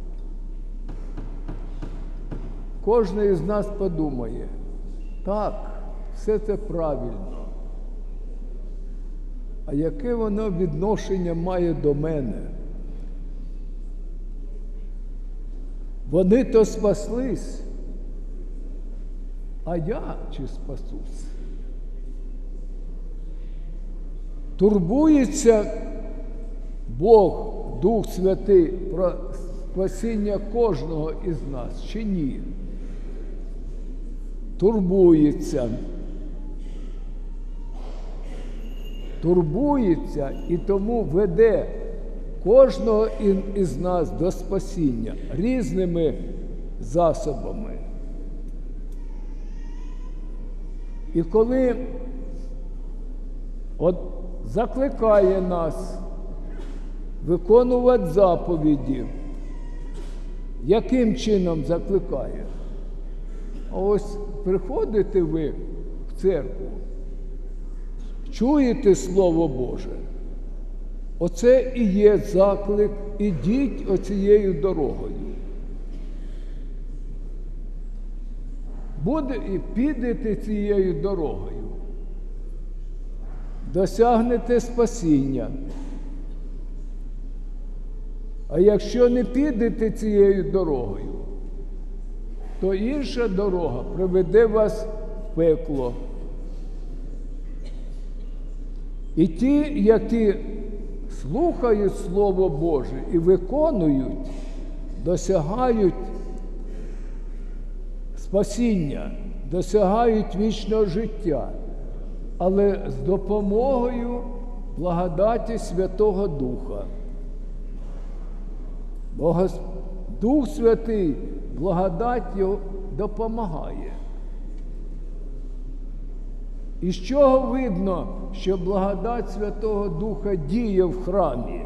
кожен із нас подумає, так, все це правильно. А яке воно відношення має до мене? Вони то спаслись, а я чи спасусь? Турбується Бог, Дух Святий, про спасіння кожного із нас, чи ні? Турбується. Турбується і тому веде кожного із нас до спасіння різними засобами. І коли от закликає нас виконувати заповіді, яким чином закликає? А ось приходите ви в церкву, чуєте Слово Боже, оце і є заклик, ідіть оцією дорогою. І підете цією дорогою, досягнете спасіння. А якщо не підете цією дорогою, то інша дорога приведе вас в пекло. І ті, які слухають Слово Боже і виконують, досягають спасіння, досягають вічного життя, але з допомогою благодаті Святого Духа. Бо Дух Святий, благодать його допомагає. І з чого видно, що благодать Святого Духа діє в храмі?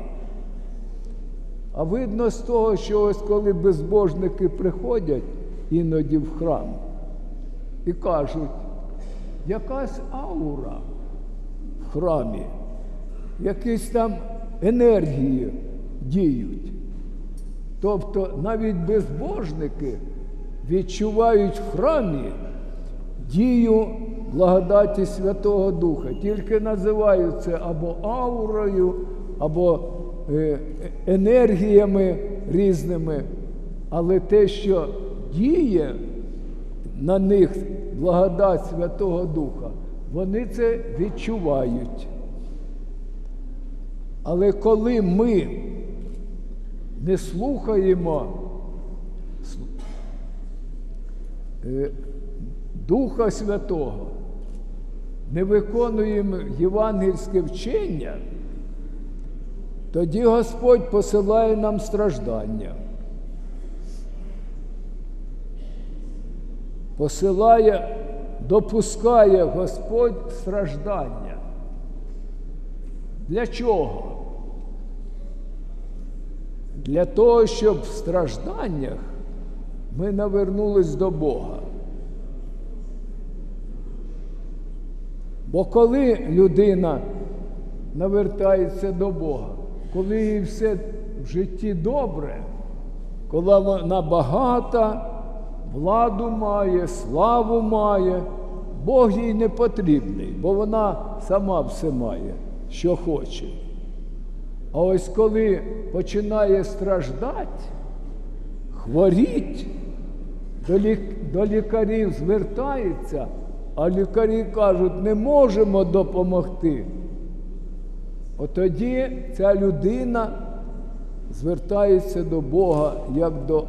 А видно з того, що ось коли безбожники приходять іноді в храм і кажуть, якась аура в храмі, якісь там енергії діють. Тобто навіть безбожники відчувають в храмі дію благодаті Святого Духа. Тільки називають це або аурою, або енергіями різними. Але те, що діє на них благодать Святого Духа, вони це відчувають. Але коли ми не слухаємо Духа Святого, не виконуємо євангельське вчення, тоді Господь посилає нам страждання. Допускає Господь страждання. Для чого? Для того, щоб в стражданнях ми навернулись до Бога. Бо коли людина навертається до Бога, коли їй все в житті добре, коли вона багата, владу має, славу має, Бог їй не потрібний, бо вона сама все має, що хоче. А ось коли починає страждати, хворіть, до лікарів звертається, а лікарі кажуть, не можемо допомогти. От тоді ця людина звертається до Бога як до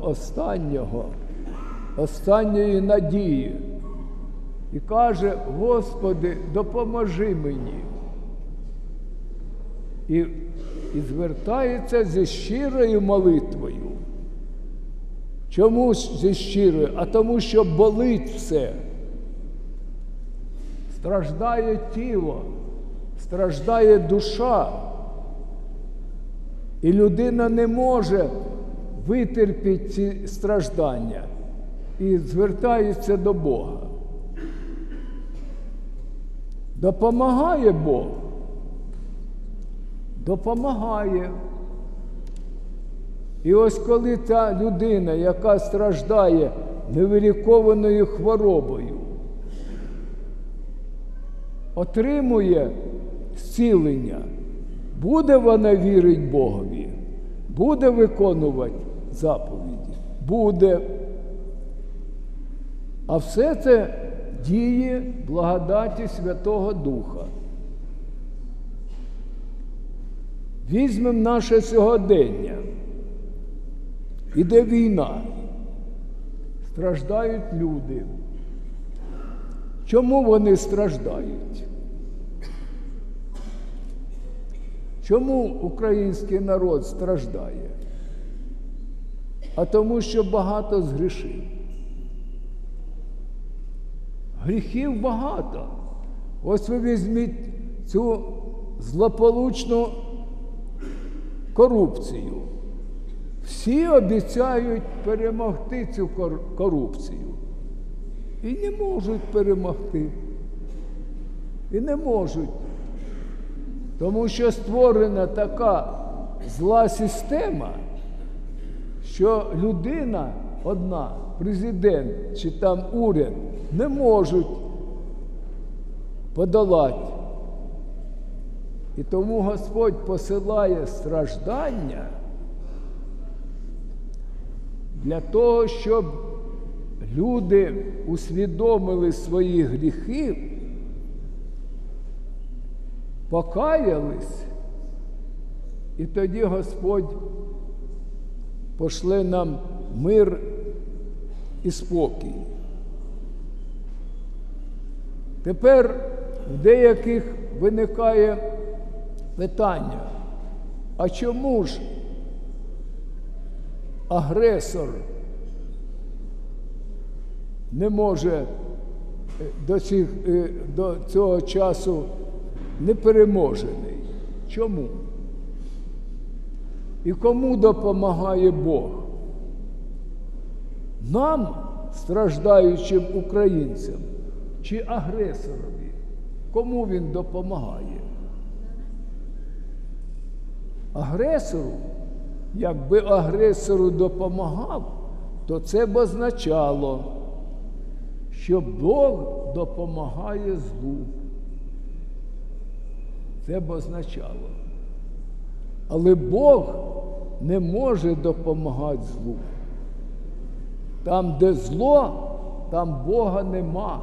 останньої надії. І каже, Господи, допоможи мені. І звертається зі щирою молитвою. Чому зі щирою? А тому, що болить все. Страждає тіло, страждає душа. І людина не може витерпіти ці страждання. І звертається до Бога. Допомагає Бог. Допомагає. І ось коли та людина, яка страждає невилікованою хворобою, отримує зцілення, буде вона вірити Богові, буде виконувати заповіді, буде. А все це діє благодаті Святого Духа. Візьмемо наше сьогодення. Іде війна. Страждають люди. Чому вони страждають? Чому український народ страждає? А тому, що багато згрішив. Гріхів багато. Ось ви візьміть цю злополучну корупцію. Всі обіцяють перемогти цю корупцію. І не можуть перемогти. І не можуть. Тому що створена така зла система, що людина одна, президент чи там уряд, не можуть подолати. І тому Господь посилає страждання для того, щоб люди усвідомили свої гріхи, покаялись, і тоді Господь пошле нам мир і спокій. Тепер в деяких виникає питання, а чому ж агресор не може до цього часу непереможений? Чому? І кому допомагає Бог? Нам, страждаючим українцям, чи агресорові? Кому він допомагає? Агресору? Якби агресору допомагав, то це б означало, що Бог допомагає злу. Це б означало. Але Бог не може допомагати злу. Там, де зло, там Бога нема.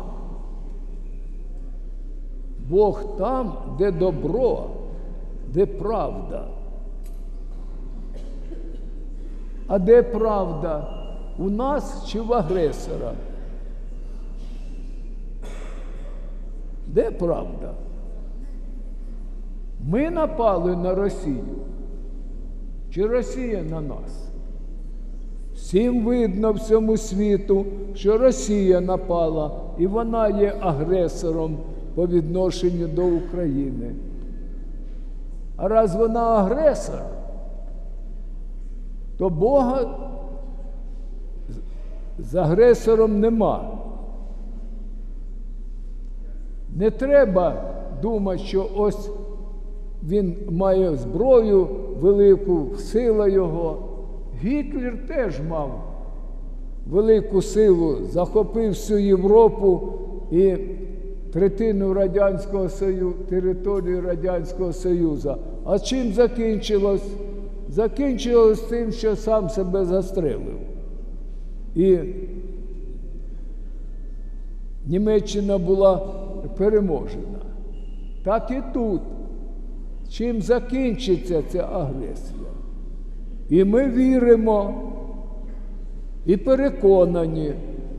Бог там, де добро, де правда. А де правда? У нас чи в агресора? Де правда? Ми напали на Росію? Чи Росія на нас? Всім видно всьому світу, що Росія напала, і вона є агресором по відношенню до України. А раз вона агресор, то Бога з агресором нема. Не треба думати, що ось він має зброю велику, сила його. Гітлер теж мав велику силу, захопив всю Європу і третину території Радянського Союзу. А чим закінчилось? Закінчилось тим, що сам себе застрелив. І Німеччина була переможена. Так і тут. Чим закінчиться ця агресія? І ми віримо і переконані,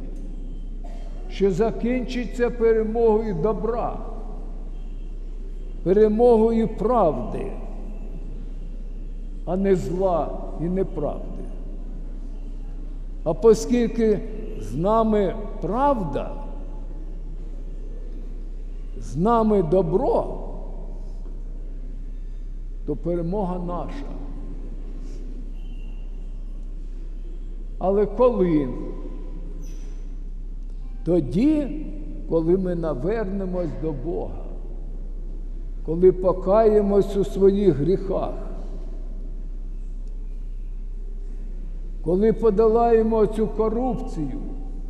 що закінчиться перемогою добра, перемогою правди, а не зла і неправди. А оскільки з нами правда, з нами добро, то перемога наша. Але коли? Тоді, коли ми навернемось до Бога, коли покаємось у своїх гріхах, коли подолаємо цю корупцію,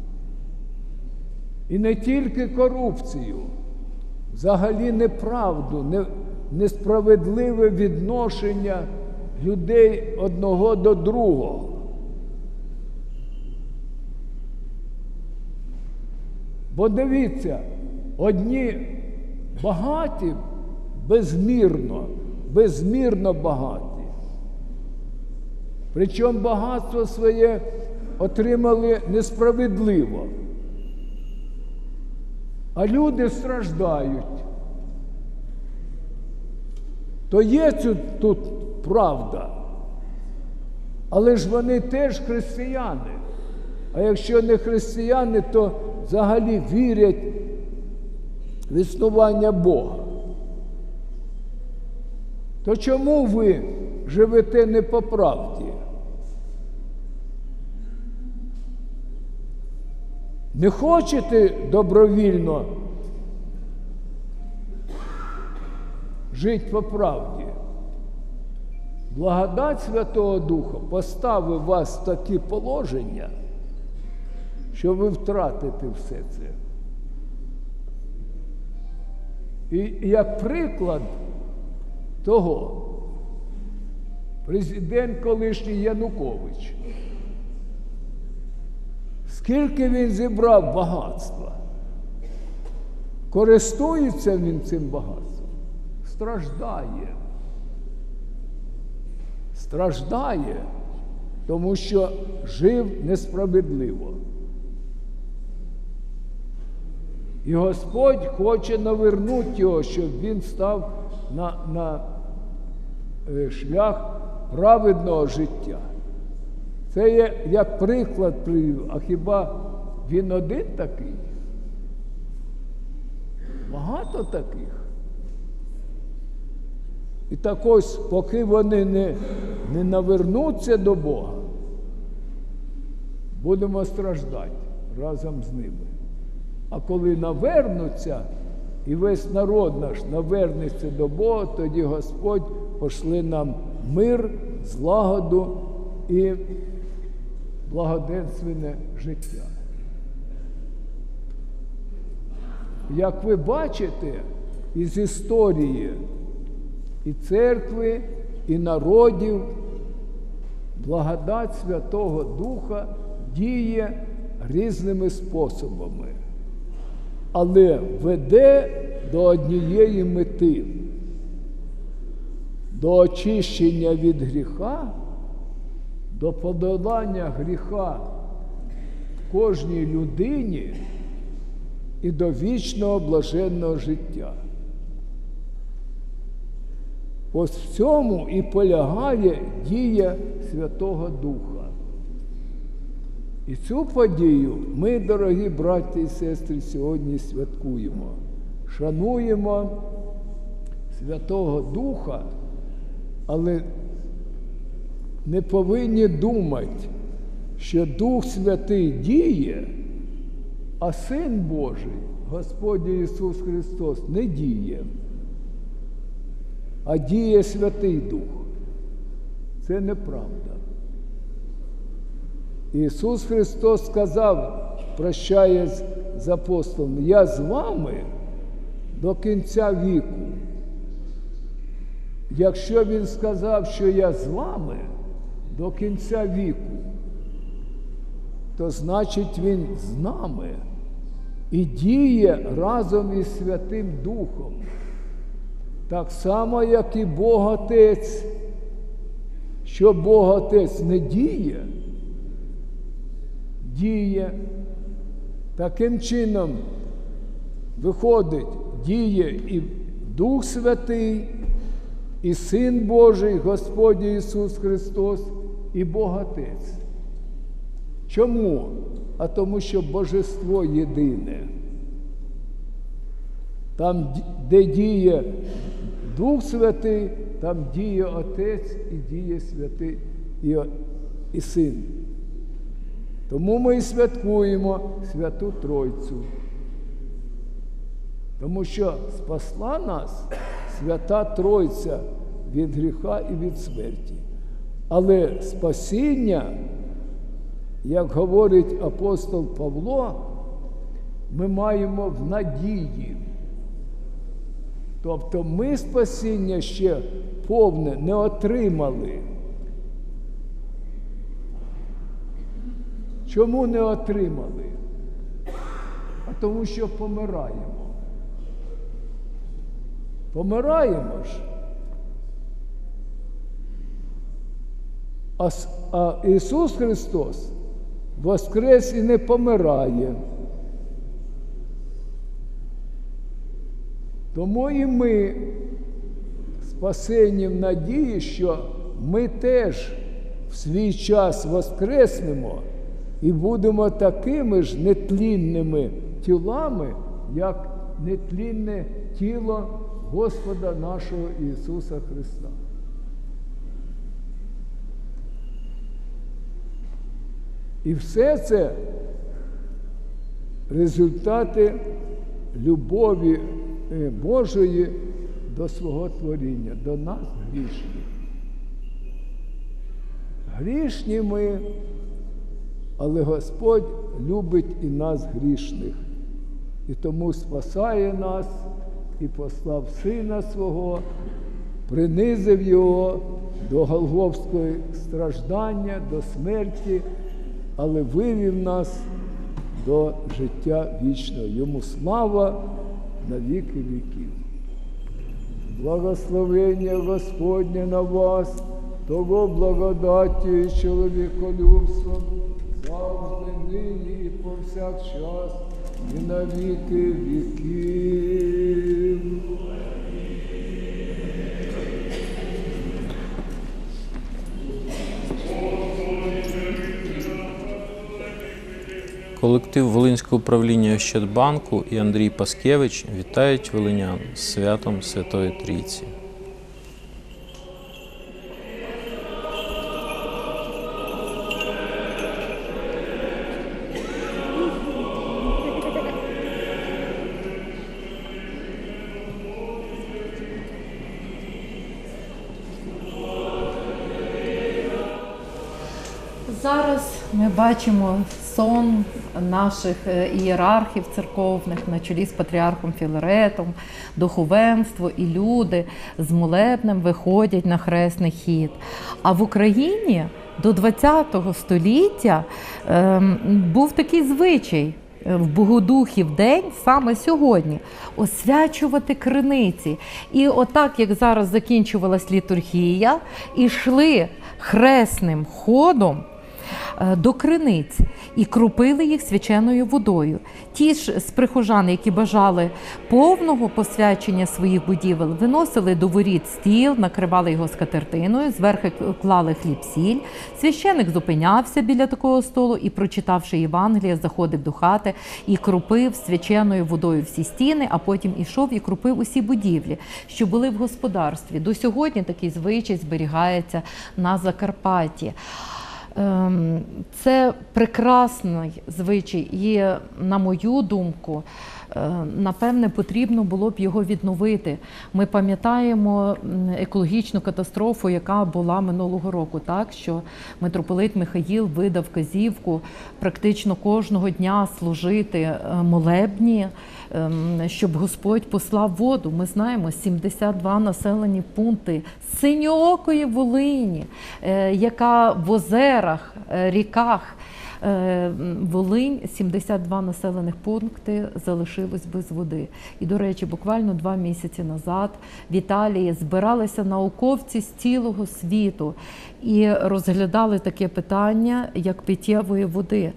і не тільки корупцію, взагалі неправду, несправедливе відношення людей одного до другого. Бо дивіться, одні багаті безмірно багаті. Причому багатство своє отримали несправедливо. А люди страждають. то є тут правда. Але ж вони теж християни. А якщо не християни, то взагалі вірять в існування Бога. То чому ви живете не по правді? Не хочете добровільно жити по правді? Благодать Святого Духа поставив вас в такі положення, що ви втратите все це. І як приклад того, президент колишній Янукович, скільки він зібрав багатства, користується він цим багатством, страждає. Страждає, тому що жив несправедливо. І Господь хоче навернути його, щоб він став на шлях праведного життя. Це є як приклад привів. А хіба він один такий? Багато таких. І так ось, поки вони не навернуться до Бога, будемо страждати разом з ними. А коли навернуться, і весь народ наш навернеться до Бога, тоді Господь пошле нам мир, злагоду і благоденственне життя. Як ви бачите із історії і церкви, і народів, благодать Святого Духа діє різними способами, але веде до однієї мети – до очищення від гріха, до подолання гріха в кожній людині і до вічного блаженного життя. Ось в цьому і полягає дія Святого Духа. І цю подію ми, дорогі браті і сестри, сьогодні святкуємо. Шануємо Святого Духа, але не повинні думати, що Дух Святий діє, а Син Божий, Господь Ісус Христос, не діє, а діє Святий Дух. Це неправда. Ісус Христос сказав, прощаясь з апостолом, «Я з вами до кінця віку». Якщо Він сказав, що «я з вами до кінця віку», то значить Він з нами і діє разом із Святим Духом. Так само, як і Бог Отець. Що Бог Отець не діє, діє. Таким чином, виходить, діє і Дух Святий, і Син Божий, Господь Ісус Христос, і Бог Отець. Чому? А тому, що Божество єдине. Там, де діє Дух Святий, там діє Отець і діє Святий і Син. Тому ми і святкуємо Святу Тройцю. Тому що спасла нас Свята Тройця від гріха і від смерті. Але спасіння, як говорить апостол Павло, ми маємо в надії. Тобто ми спасіння ще повне не отримали. Чому не отримали? А тому що помираємо. Помираємо ж. А Ісус Христос воскрес і не помирає. Тому і ми спасенні в надії, що ми теж в свій час воскреснемо і будемо такими ж нетлінними тілами, як нетлінне тіло Господа нашого Ісуса Христа. І все це результати любові Божої до свого творіння, до нас грішних. Грішні ми, але Господь любить і нас грішних. І тому спасає нас і послав Сина Свого, принизив Його до голгофського страждання, до смерті, але вивів нас до життя вічного. Йому слава на віки віків. Благословення Господнє на вас, того благодаттю і чоловіколюбством, завжди, нині і повсякчас, і на віки віків. Колектив Волинського управління Ощадбанку і Андрій Паскевич вітають волинян з святом Святої Трійці. Зараз ми бачимо сон наших ієрархів церковних на чолі з патріархом Філаретом, духовенство і люди з молебнем виходять на хресний хід. А в Україні до ХХ століття був такий звичай в Богодухів день, саме сьогодні, освячувати криниці. І отак, як зараз закінчувалась літургія, ішли хресним ходом до криниць і кропили їх свяченою водою. Ті ж з прихожан, які бажали повного посвячення своїх будівель, виносили до воріт стіл, накривали його скатертиною, зверху клали хліб-сіль. Священик зупинявся біля такого столу і, прочитавши Євангеліє, заходив до хати і кропив свяченою водою всі стіни, а потім ішов і кропив усі будівлі, що були в господарстві. До сьогодні такий звичай зберігається на Закарпатті. Це прекрасний звичай і, на мою думку, напевне, потрібно було б його відновити. Ми пам'ятаємо екологічну катастрофу, яка була минулого року, так, що митрополит Михаїл видав вказівку практично кожного дня служити молебні, щоб Господь послав воду. Ми знаємо, 72 населені пункти синьоокої Волині, яка в озерах, ріках, Волинь, 72 населених пункти залишилось без води. І, до речі, буквально 2 місяці назад в Італії збиралися науковці з цілого світу і розглядали таке питання, як питєвої води.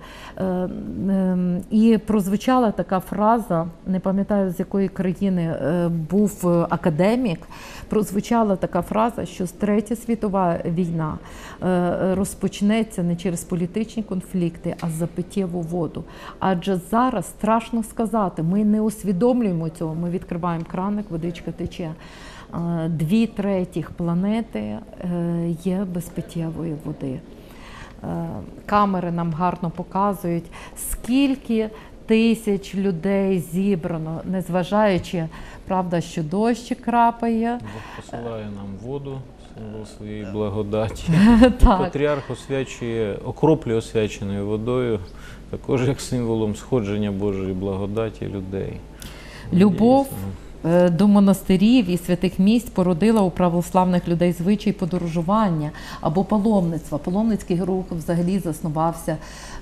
І прозвучала така фраза, не пам'ятаю, з якої країни був академік, прозвучала така фраза, що Третя світова війна розпочнеться не через політичні конфлікти, а за питєву воду. Адже зараз страшно сказати, ми не усвідомлюємо цього, ми відкриваємо краник, водичка тече. 2/3 планети є без питєвої води. Камери нам гарно показують, скільки тисяч людей зібрано, незважаючи, правда, що дощ крапає. Бог посилає нам воду, символ своєї благодаті. Патріарх освячує, окроплює освяченою водою, також як символом сходження Божої благодаті людей. Любов до монастирів і святих місць породила у православних людей звичай подорожування або паломництва. Паломницький рух взагалі заснувався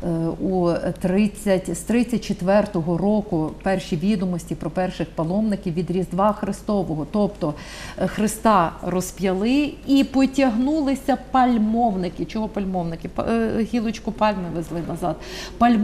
з 34-го року. Перші відомості про перших паломників від Різдва Христового. Тобто Христа розп'яли і потягнулися пальмовники. Чого пальмовники? Гілочку пальми везли назад.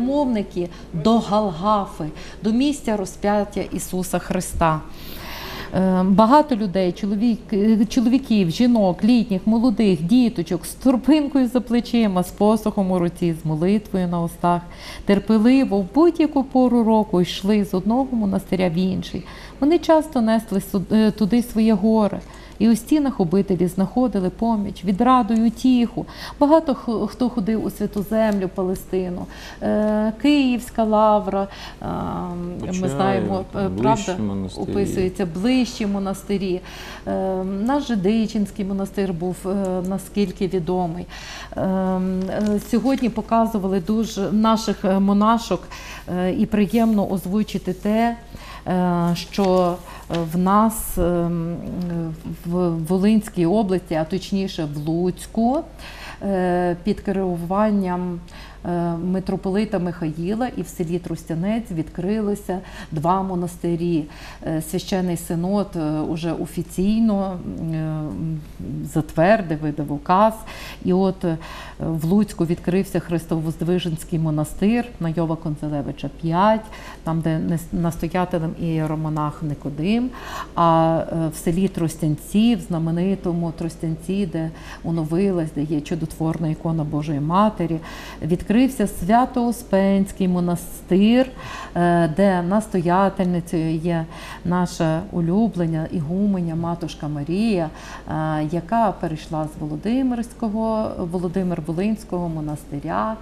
Пальмовники до Голгофи, до місця розп'яття Ісуса Христа. Багато людей, чоловіків, жінок, літніх, молодих, діточок з торбинкою за плечима, з посохом у руці, з молитвою на устах, терпеливо в будь-яку пору року йшли з одного монастиря в інший. Вони часто несли туди своє горе. І у стінах обителі знаходили поміч, відраду й утіху. Багато хто ходив у Святу Землю, Палестину, Київська лавра, ми знаємо, правда, описується, ближчі монастирі. Наш Жидичинський монастир був наскільки відомий. Сьогодні показували дуже наших монашок, і приємно озвучити те, що в нас в Волинській області, а точніше в Луцьку, під керуванням митрополита Михаїла і в селі Тростянець відкрилося 2 монастирі. Священний Синод уже офіційно затвердив, видав указ. І от в Луцьку відкрився Христовоздвиженський монастир на Йова Концелевича 5, там, де настоятелем ієромонах Никодим, а в селі Тростянці, в знаменитому Тростянці, де оновилась, де є чудотворна ікона Божої Матері, відкрився Свято-Успенський монастир, де настоятельницею є наша улюблена ігуменя Матушка Марія, яка перейшла з Володимир-Волинського монастиря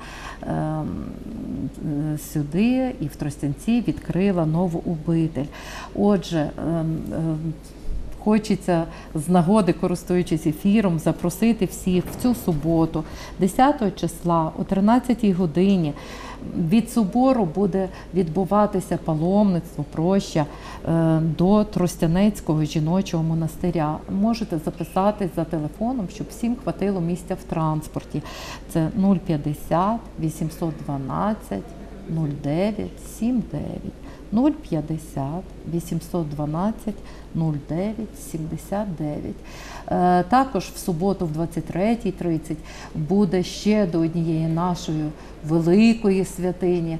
сюди і в Тростянці відкрила нову обитель. Отже, хочеться з нагоди, користуючись ефіром, запросити всіх в цю суботу, 10 числа, о 13-й годині. Від собору буде відбуватися паломництво, проща до Тростянецького жіночого монастиря. Можете записатись за телефоном, щоб всім хватило місця в транспорті. Це 050 812 09 79. 050 812 09 79. Також в суботу в 23:30 буде ще до однієї нашої великої святині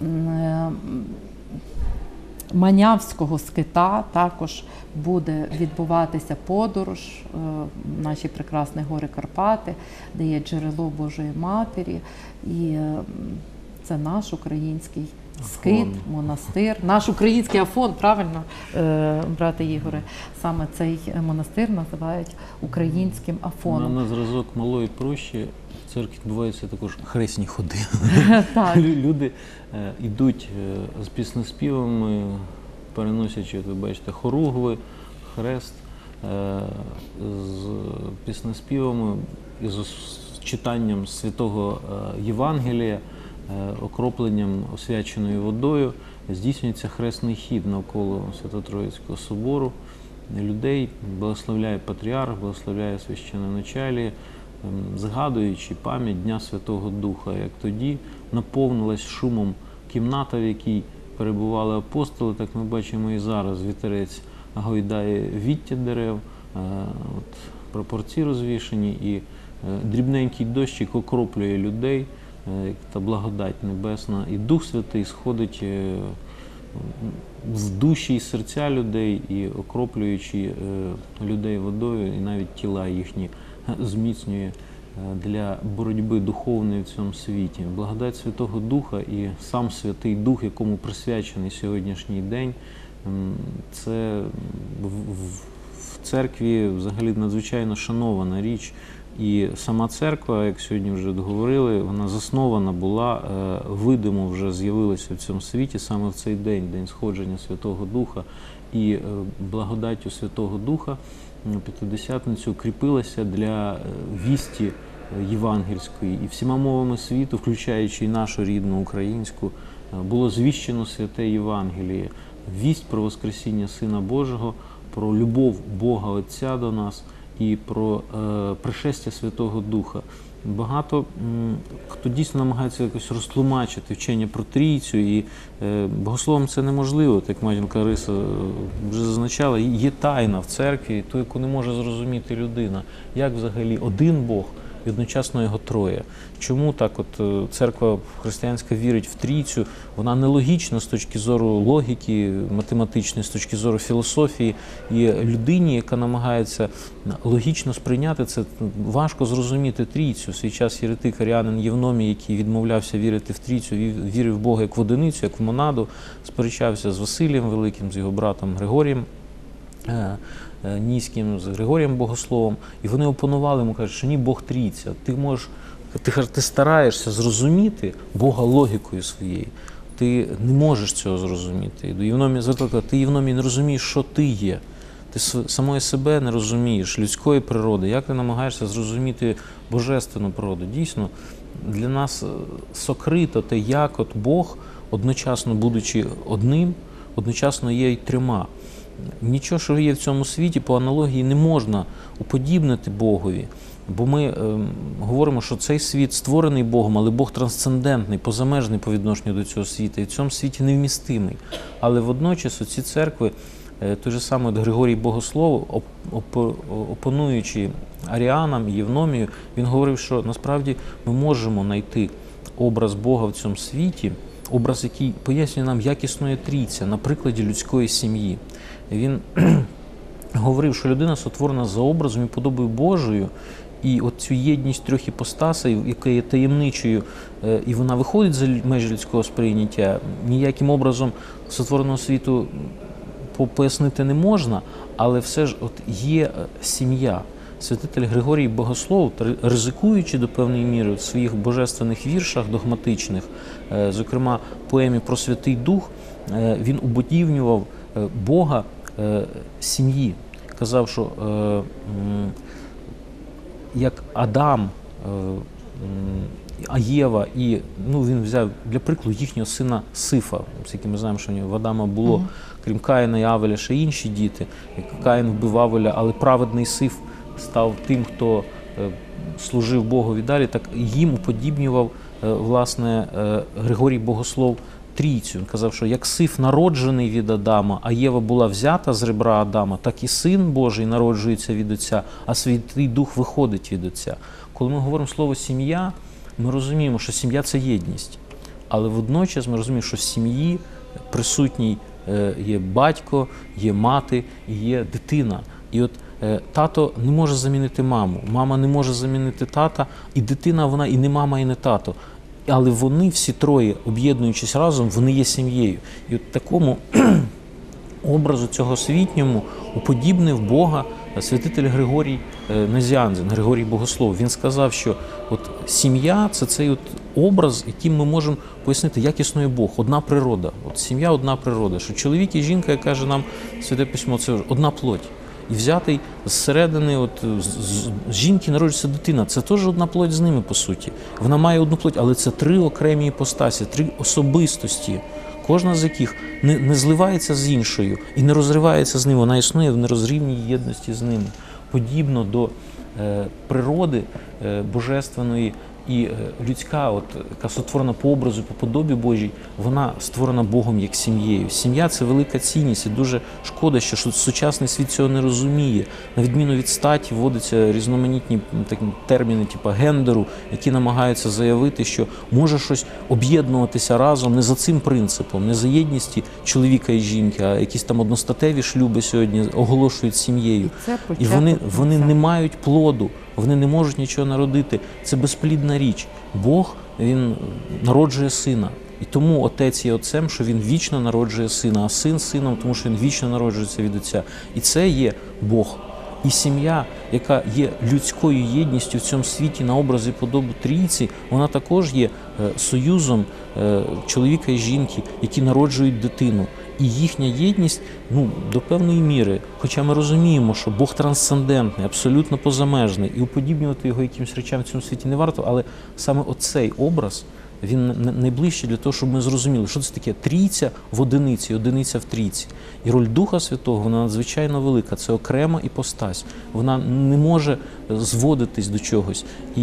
Манявського скита, також буде відбуватися подорож в наші прекрасні гори Карпати, де є джерело Божої Матері, і це наш український скит, монастир, наш український Афон, правильно, брате Ігоре, саме цей монастир називають українським Афоном. На зразок Малої Прощі в церкві відбуваються також хресні ходи. Люди йдуть з піснеспівами, переносячи, ви бачите, хоругви, хрест, з піснеспівами і з читанням святого Євангелія, окропленням освяченою водою, здійснюється хресний хід навколо Свято-Троїцького собору. Людей благословляє патріарх, благословляє священноначаліє, згадуючи пам'ять Дня Святого Духа, як тоді наповнилась шумом кімната, в якій перебували апостоли, так ми бачимо і зараз. Вітерець гойдає віття дерев, прапорці розвішені, і дрібненький дощик окроплює людей, як та благодать небесна, і Дух Святий сходить в душі і серця людей, і окроплюючи людей водою, і навіть тіла їхні зміцнює для боротьби духовної в цьому світі. Благодать Святого Духа і сам Святий Дух, якому присвячений сьогоднішній день, це в церкві взагалі надзвичайно шанована річ. І сама церква, як сьогодні вже говорили, вона заснована була, видимо вже з'явилася в цьому світі саме в цей день, День сходження Святого Духа. І благодаттю Святого Духа П'ятидесятницю укріпилася для вісті євангельської. І всіма мовами світу, включаючи і нашу рідну українську, було звіщено святе Євангеліє. Вість про Воскресіння Сина Божого, про любов Бога Отця до нас і про пришестя Святого Духа. Багато хто дійсно намагається якось розтлумачити вчення про Трійцю, і богословом це неможливо, як матінка Риса вже зазначала. Є тайна в церкві, ту, яку не може зрозуміти людина. Як взагалі один Бог і одночасно його троє. Чому так от церква християнська вірить в трійцю? Вона нелогічна з точки зору логіки математичної, з точки зору філософії. І людині, яка намагається логічно сприйняти це, важко зрозуміти трійцю. В свій час єретик Аріанин Євномій, який відмовлявся вірити в трійцю, вірив в Бога як в одиницю, як в монаду, сперечався з Василієм Великим, з його братом Григорієм Ніським, з Григорієм Богословом, і вони опонували йому, кажуть, що ні, Бог трійця. Ти стараєшся зрозуміти Бога логікою своєю. Ти не можеш цього зрозуміти. І до Євномія звертали, ти, Євномій, не розумієш, що ти є. Ти самої себе не розумієш, людської природи. Як ти намагаєшся зрозуміти божественну природу? Дійсно, для нас сокрито те, як от Бог, одночасно будучи одним, одночасно є й трьома. Нічого, що є в цьому світі, по аналогії не можна уподібнити Богові. Бо ми говоримо, що цей світ створений Богом, але Бог трансцендентний, позамежний по відношенню до цього світу, і в цьому світі невмістимий. Але водночас оці церкви, той же самий Григорій Богослов, опонуючи Аріанам і Євномію, він говорив, що насправді ми можемо знайти образ Бога в цьому світі, образ, який пояснює нам, як існує трійця на прикладі людської сім'ї. Він говорив, що людина сотворена за образом і подобою Божою, і от цю єдність трьох іпостасей, яка є таємничою, і вона виходить за межі людського сприйняття, ніяким образом сотвореного світу пояснити не можна, але все ж от є сім'я. Святитель Григорій Богослов, ризикуючи до певної міри в своїх божественних віршах догматичних, зокрема поемі про Святий Дух, він уподібнював Бога сім'ї. Казав, що як Адам, а Єва і, він взяв для прикладу їхнього сина Сифа, оскільки ми знаємо, що в Адама було, крім Каїна і Авеля, ще інші діти. Каїн вбив Авеля, але праведний Сиф став тим, хто служив Богові далі, так їм уподібнював, власне, Григорій Богослов трійцю. Він казав, що як Сиф народжений від Адама, а Єва була взята з ребра Адама, так і Син Божий народжується від Отця, а Святий Дух виходить від Отця. Коли ми говоримо слово «сім'я», ми розуміємо, що сім'я – це єдність. Але водночас ми розуміємо, що в сім'ї присутній є батько, є мати і є дитина. І от тато не може замінити маму, мама не може замінити тата, і дитина, вона і не мама, і не тато. Але вони всі троє, об'єднуючись разом, вони є сім'єю. І от такому образу цього світньому уподібнив Бога святитель Григорій Назіанзен, Григорій Богослов. Він сказав, що от сім'я – це цей от образ, яким ми можемо пояснити, як існує Бог, одна природа. От сім'я – одна природа. Що чоловік і жінка, як каже нам Святе Письмо, це одна плоть. І взятий зсередини, от з жінки народжується дитина. Це теж одна плоть з ними, по суті. Вона має одну плоть, але це три окремі іпостасі, три особистості, кожна з яких не зливається з іншою і не розривається з ними. Вона існує в нерозрівній єдності з ними. Подібно до природи божественної, і людська, от, яка сотворена по образу, по подобі Божій, вона створена Богом як сім'єю. Сім'я – це велика цінність, і дуже шкода, що сучасний світ цього не розуміє. На відміну від статі вводяться різноманітні такі терміни, типу гендеру, які намагаються заявити, що може щось об'єднуватися разом не за цим принципом, не за єдністю чоловіка і жінки, а якісь там одностатеві шлюби сьогодні оголошують сім'єю. І вони не мають плоду. Вони не можуть нічого народити. Це безплідна річ. Бог, Він народжує сина. І тому Отець є Отцем, що Він вічно народжує сина, а син сином, тому що він вічно народжується від Отця. І це є Бог. І сім'я, яка є людською єдністю в цьому світі на образ і подобу Трійці, вона також є союзом чоловіка і жінки, які народжують дитину. І їхня єдність, до певної міри, хоча ми розуміємо, що Бог трансцендентний, абсолютно позамежний, і уподібнювати його якимось речам в цьому світі не варто, але саме оцей образ, він найближчий для того, щоб ми зрозуміли, що це таке трійця в одиниці, одиниця в трійці. І роль Духа Святого, вона надзвичайно велика, це окрема іпостась. Вона не може зводитись до чогось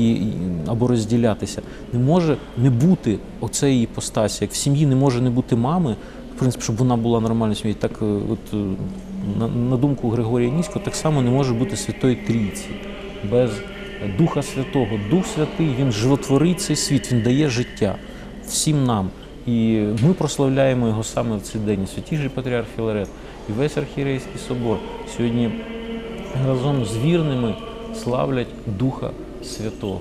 або розділятися. Не може не бути оцеї іпостасі. Як в сім'ї не може не бути мами, в принципі, щоб вона була нормальною сім'єю, так от, на думку Григорія Ніського, так само не може бути Святої Трійці без Духа Святого. Дух Святий, Він животворить цей світ, Він дає життя всім нам. І ми прославляємо Його саме в цей день. Святіший Патріарх Філарет і весь Архієрейський собор сьогодні разом з вірними славлять Духа Святого.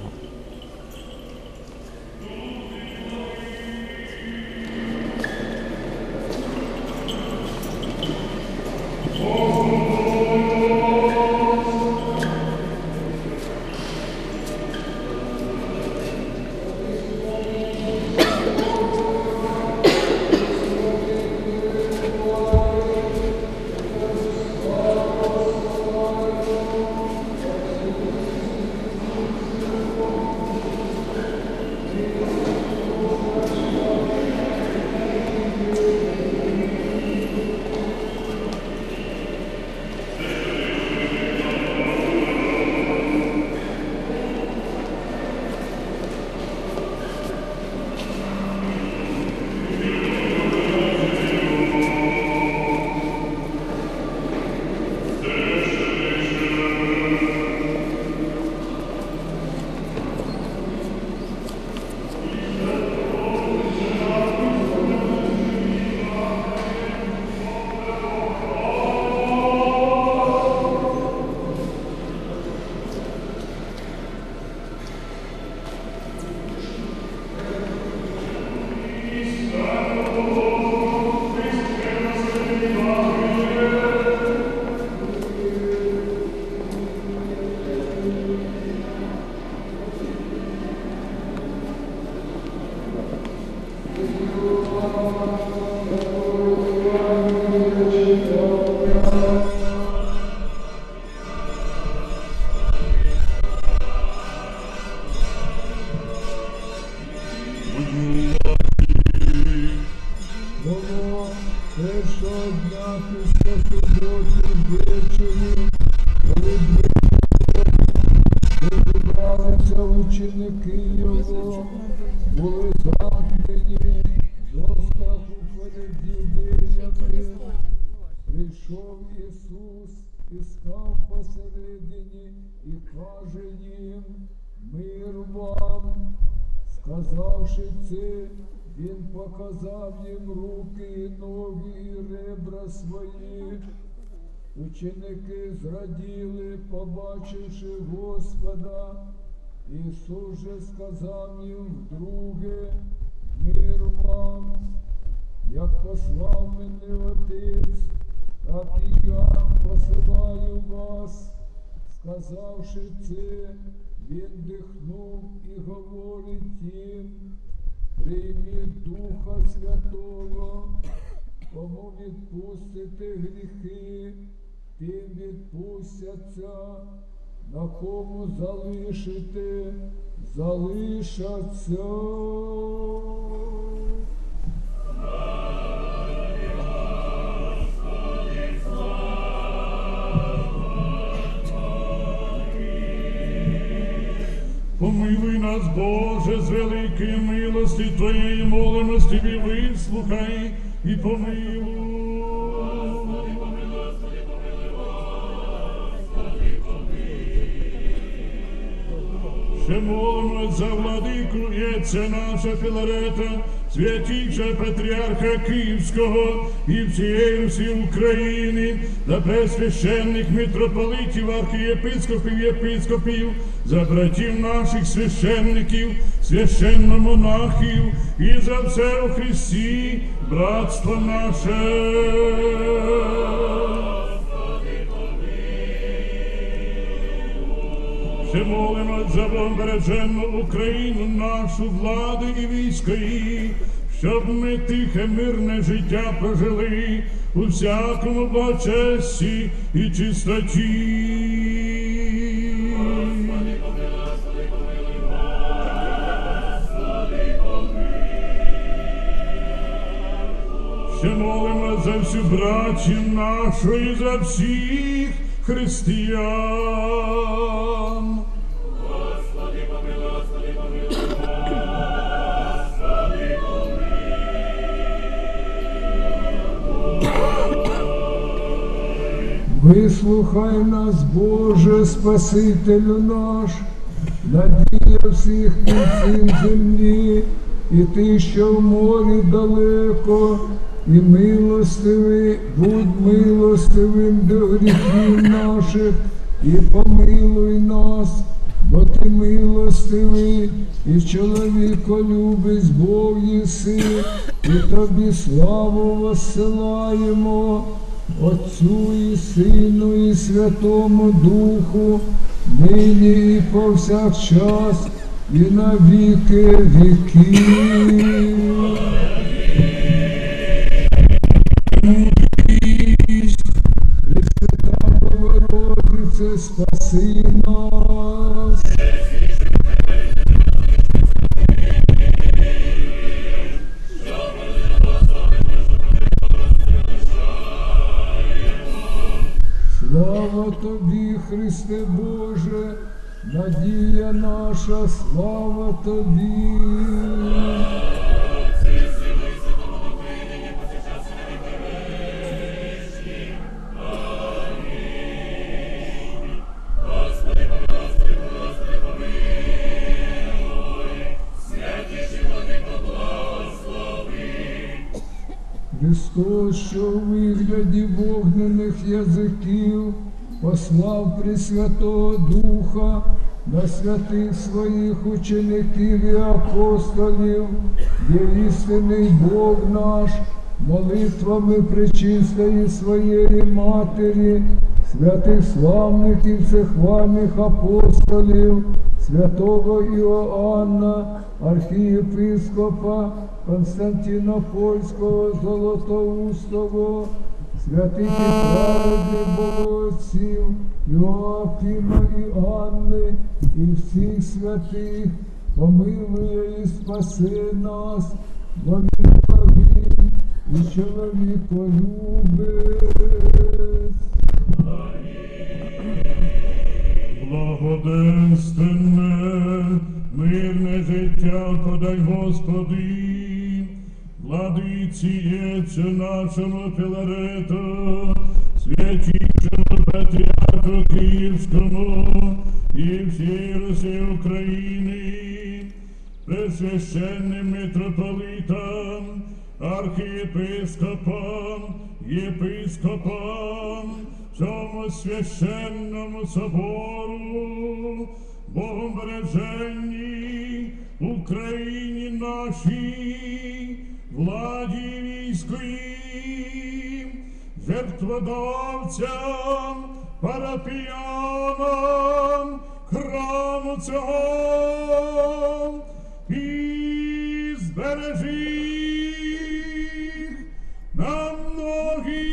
Було першого дня після суботи ввечері, коли зібралися ученики Його, були замкнені до страху перед юдеями. Прийшов Ісус і став посередині і каже їм: «Мир вам!» Сказавши це, Він показав їм руки і ноги і ребра свої. Ученики зраділи, побачивши Господа. Ісус же сказав їм вдруге: «Мир вам! Як послав мене Отець, так і я посилаю вас». Сказавши це, Він дихнув і говорить їм: «Прийміть Духа Святого, кому відпустите гріхи, тим відпустяться, на кому залишите, залишаться». Помилуй нас, Боже, з великої милості Твоєї, молимо Тобі, вислухай і помилуй. Ще молимо за владику і отця нашого Філарета, святійшого Патріарха Київського і всієї Русі України, за пресвященних митрополитів, архієпископів, єпископів, за братів наших священників, священномонахів і за все у Христі братство наше. Ще молимо за бомбереженну Україну, нашу владу і військо її, щоб ми тихе, мирне життя прожили у всякому благочесті і чистоті. Ще молимо за всю братію нашу і за всіх християн. Господи, помилуй, Господи, помилуй, Господи, помилуй. Вислухай нас, Боже, Спасителю наш, надія всіх кінців землі, і ти, що в морі далеко, і милостивий, будь милостивим до гріхів наших, і помилуй нас, бо ти милостивий, і чоловіколюбець Бог єси, і тобі славу воссилаємо, Отцю і Сину, і Святому Духу, нині і повсякчас, і на віки віків. Пресвята Богородице, спаси нас. Слава тобі, Христе Боже, надія наша, слава тобі. Христос, що у вигляді вогнених язиків послав Пресвятого Духа на святих своїх учеників і апостолів, є істинний Бог наш, молитвами пречистої своєї Матері, святих славних і всехвальних апостолів, святого Іоанна, архієпископа Константинопольського, Золотоустого, святих і праведних богоотців Йоакима і Анни, і всіх святих, помилує і спаси нас, бо він благий і чоловіколюбець. Благоденственне, мирне життя подай, Господи, владиці єцю нашому Філарету, святішому Патріарху Київському і всій Русі України, пресвященним митрополитам, архієпископам, єпископам, цьому священному собору, Богом береженні, Україні нашій, владі військовій, жертводавцям, парафіянам храму цього, і збережи їх на многі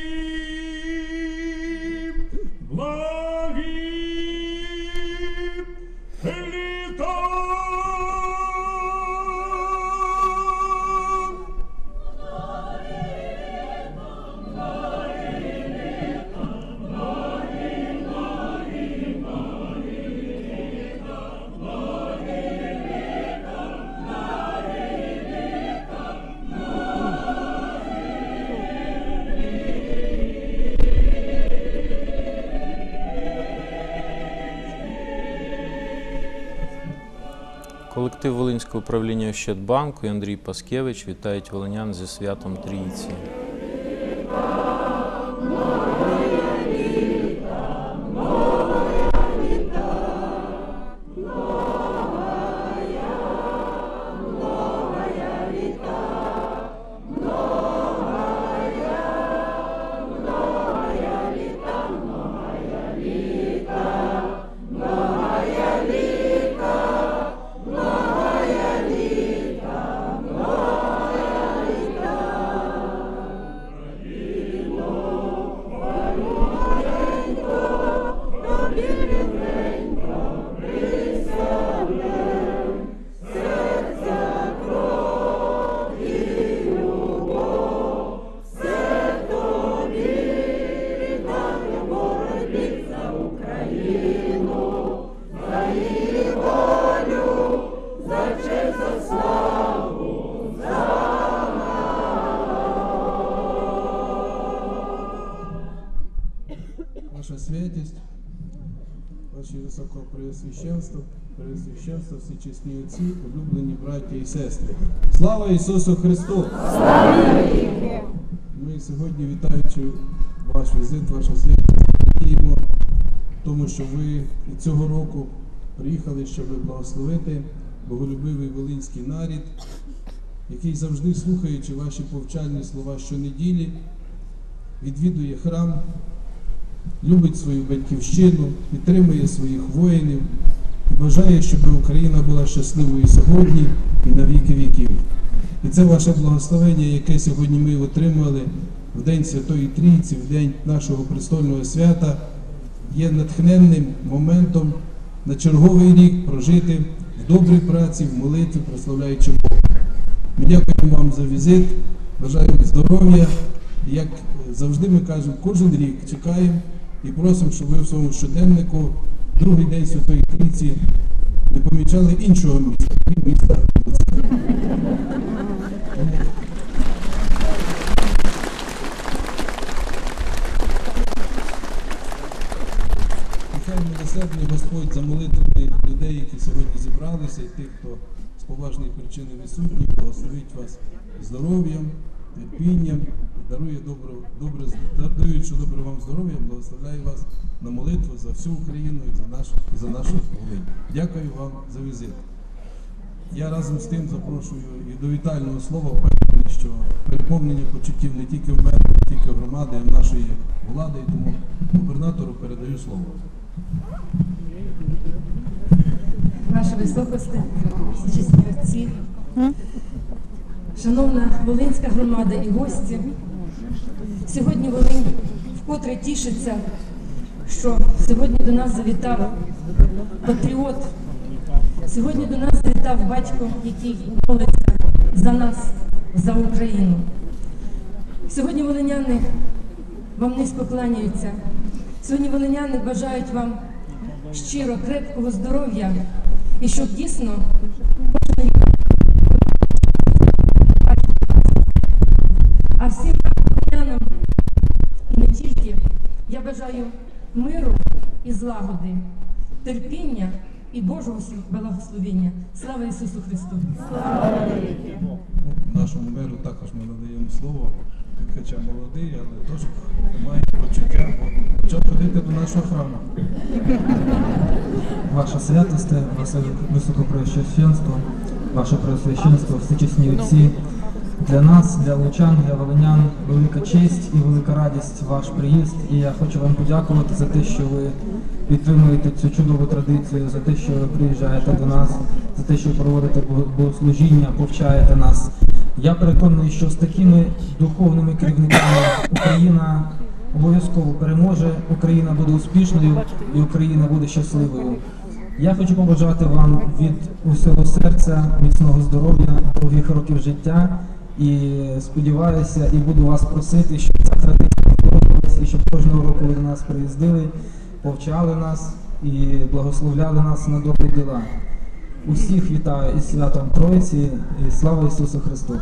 благі літа. Колектив Волинського управління Ощадбанку і Андрій Паскевич вітають волинян зі святом Трійці. Ваша святість, Ваше Високопреосвященство, Преосвященство, всі чесні отці, улюблені браті і сестри. Слава Ісусу Христу! Ми сьогодні, вітаючи ваш візит, ваша святість, радіємо тому, що ви і цього року приїхали, щоб благословити боголюбивий волинський нарід, який завжди, слухаючи ваші повчальні слова щонеділі, відвідує храм, любить свою батьківщину, підтримує своїх воїнів і бажає, щоб Україна була щасливою сьогодні і на віки віків. І це ваше благословення, яке сьогодні ми отримали в День Святої Трійці, в день нашого престольного свята, є натхненним моментом на черговий рік прожити в добрій праці, в молитві, прославляючи Бога. Ми дякуємо вам за візит, бажаємо здоров'я. Як завжди ми кажемо, кожен рік чекаємо і просимо, щоб ви в своєму щоденнику другий день Святої Трійці не помічали іншого міста, крім міста Луцька. Нехай милосердний Господь за молитвами людей, які сьогодні зібралися, і тих, хто з поважної причини відсутній, благословить вас здоров'ям, терпінням, даруючи добре вам здоров'я, благословляю вас на молитву за всю Україну і за нашу Волинь. Дякую вам за візит. Я разом з тим запрошую і до вітального слова, впевнений, що переповнення почуттів не тільки в мене, не тільки в громади, а в нашої влади, і тому губернатору передаю слово. Ваше Високосте, чесні отці, шановна Волинська громада і гості, сьогодні Волинь вкотре тішиться, що сьогодні до нас завітав патріот, сьогодні до нас завітав батько, який молиться за нас, за Україну. Сьогодні волиняни вам низько кланяються, сьогодні волиняни бажають вам щиро, крепкого здоров'я і щоб дійсно кожен рік. А всім волинянам і не тільки я бажаю миру і злагоди, терпіння і Божого благословення. Слава Ісусу Христу! Нашому меру також ми надаємо слово, хоча молодий, але теж має почуття, бо почав ходити до нашого храму. Ваша святосте, ваше Високопреосвященство, ваше Преосвященство, всечесні отці, для нас, для лучан, для волинян, велика честь і велика радість ваш приїзд. І я хочу вам подякувати за те, що ви підтримуєте цю чудову традицію, за те, що ви приїжджаєте до нас, за те, що ви проводите богослужіння, повчаєте нас. Я переконаний, що з такими духовними керівниками Україна обов'язково переможе, Україна буде успішною і Україна буде щасливою. Я хочу побажати вам від усього серця міцного здоров'я, довгих років життя і сподіваюся і буду вас просити, щоб ця традиція продовжувалася і щоб кожного року ви до нас приїздили, повчали нас і благословляли нас на добрі діла. Усіх вітаю із святом Троїці і слава Ісусу Христу!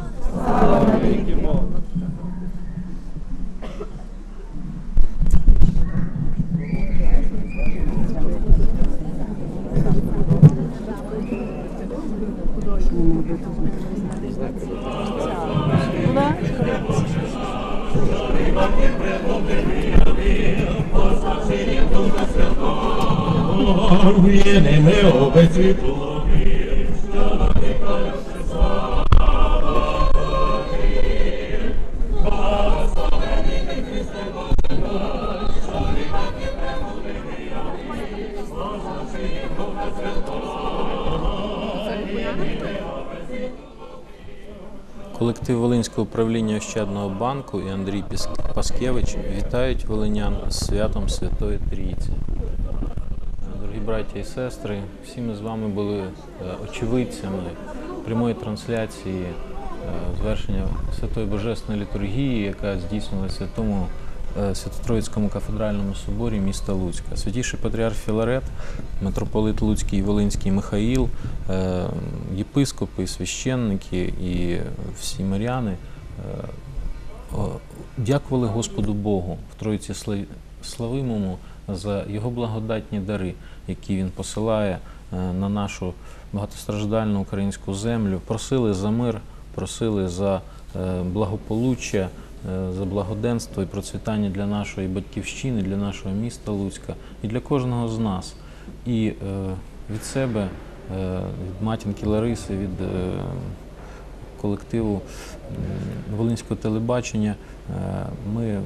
Колектив Волинського управління Ощадного банку і Андрій Паскевич вітають волинян з святом Святої Трійці. Дорогі браті і сестри, всі ми з вами були очевидцями прямої трансляції звершення Святої Божественної літургії, яка здійснилася в Святому Свято-Троїцькому кафедральному соборі міста Луцька. Святійший патріарх Філарет, митрополит Луцький і Волинський Михаїл, єпископи, священники і всі миряни дякували Господу Богу в Троїці Славимому за Його благодатні дари, які Він посилає на нашу багатостраждальну українську землю. Просили за мир, просили за благополуччя, за благоденство і процвітання для нашої батьківщини, для нашого міста Луцька і для кожного з нас. І від себе, від матінки Лариси, від колективу Волинського телебачення ми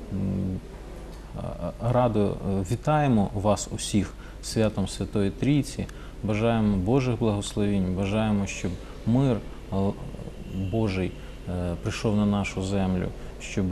радо вітаємо вас усіх святом Святої Трійці, бажаємо Божих благословінь, бажаємо, щоб мир Божий прийшов на нашу землю, щоб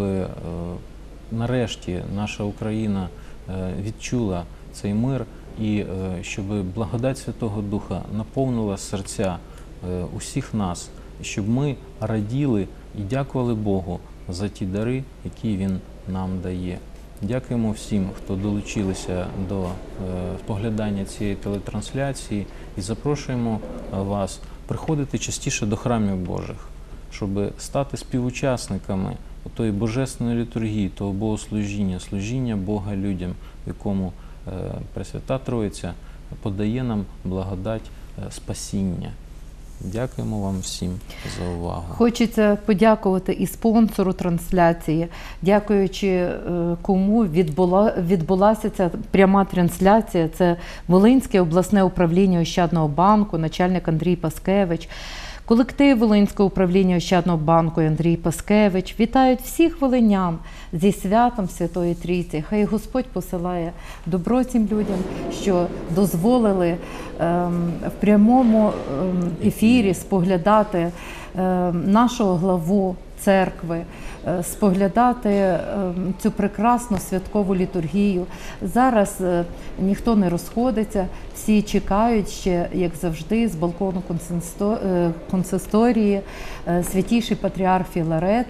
нарешті наша Україна відчула цей мир і щоб благодать Святого Духа наповнила серця усіх нас, щоб ми раділи і дякували Богу за ті дари, які Він нам дає. Дякуємо всім, хто долучилися до споглядання цієї телетрансляції, і запрошуємо вас приходити частіше до храмів Божих, щоб стати співучасниками тої божественної літургії, того богослужіння, служіння Бога людям, в якому Пресвята Троїця подає нам благодать спасіння. Дякуємо вам всім за увагу. Хочеться подякувати і спонсору трансляції, дякуючи кому відбулася ця пряма трансляція. Це Волинське обласне управління Ощадного банку, начальник Андрій Паскевич, колектив Волинського управління Ощадного банку Андрій Паскевич. Вітають всіх волинян зі святом Святої Трійці. Хай Господь посилає добро цим людям, що дозволили в прямому ефірі споглядати нашого главу церкви, споглядати цю прекрасну святкову літургію. Зараз ніхто не розходиться, всі чекають ще, як завжди, з балкону консисторії. Святійший патріарх Філарет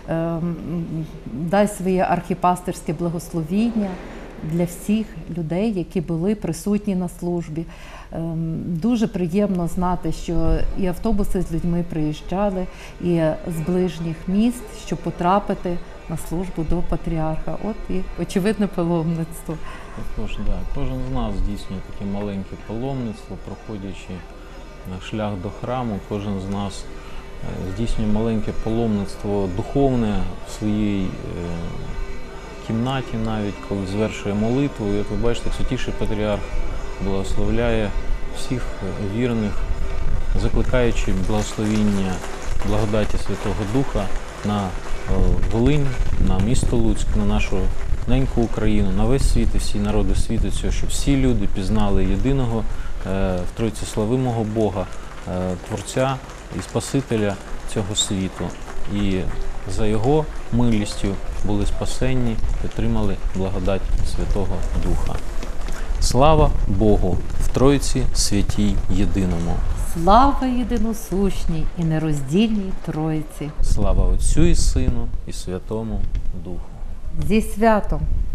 дасть своє архіпастерське благословіння для всіх людей, які були присутні на службі. Дуже приємно знати, що і автобуси з людьми приїжджали, і з ближніх міст, щоб потрапити на службу до патріарха. От і очевидне паломництво. Тож, да, кожен з нас здійснює таке маленьке паломництво, проходячи шлях до храму, кожен з нас здійснює маленьке паломництво духовне в своїй кімнаті, навіть коли звершує молитву. І от ви бачите, Святійший Патріарх благословляє всіх вірних, закликаючи благословіння благодаті Святого Духа на Волинь, на місто Луцьк, на нашу неньку Україну, на весь світ і всі народи світу, щоб всі люди пізнали єдиного в Тройці славимого Бога, Творця і Спасителя цього світу. І за Його милістю були спасенні, отримали благодать Святого Духа. Слава Богу в Тройці святій єдиному. Слава єдиносущній і нероздільній Троїці. Слава Отцю і Сину і Святому Духу. Зі святом!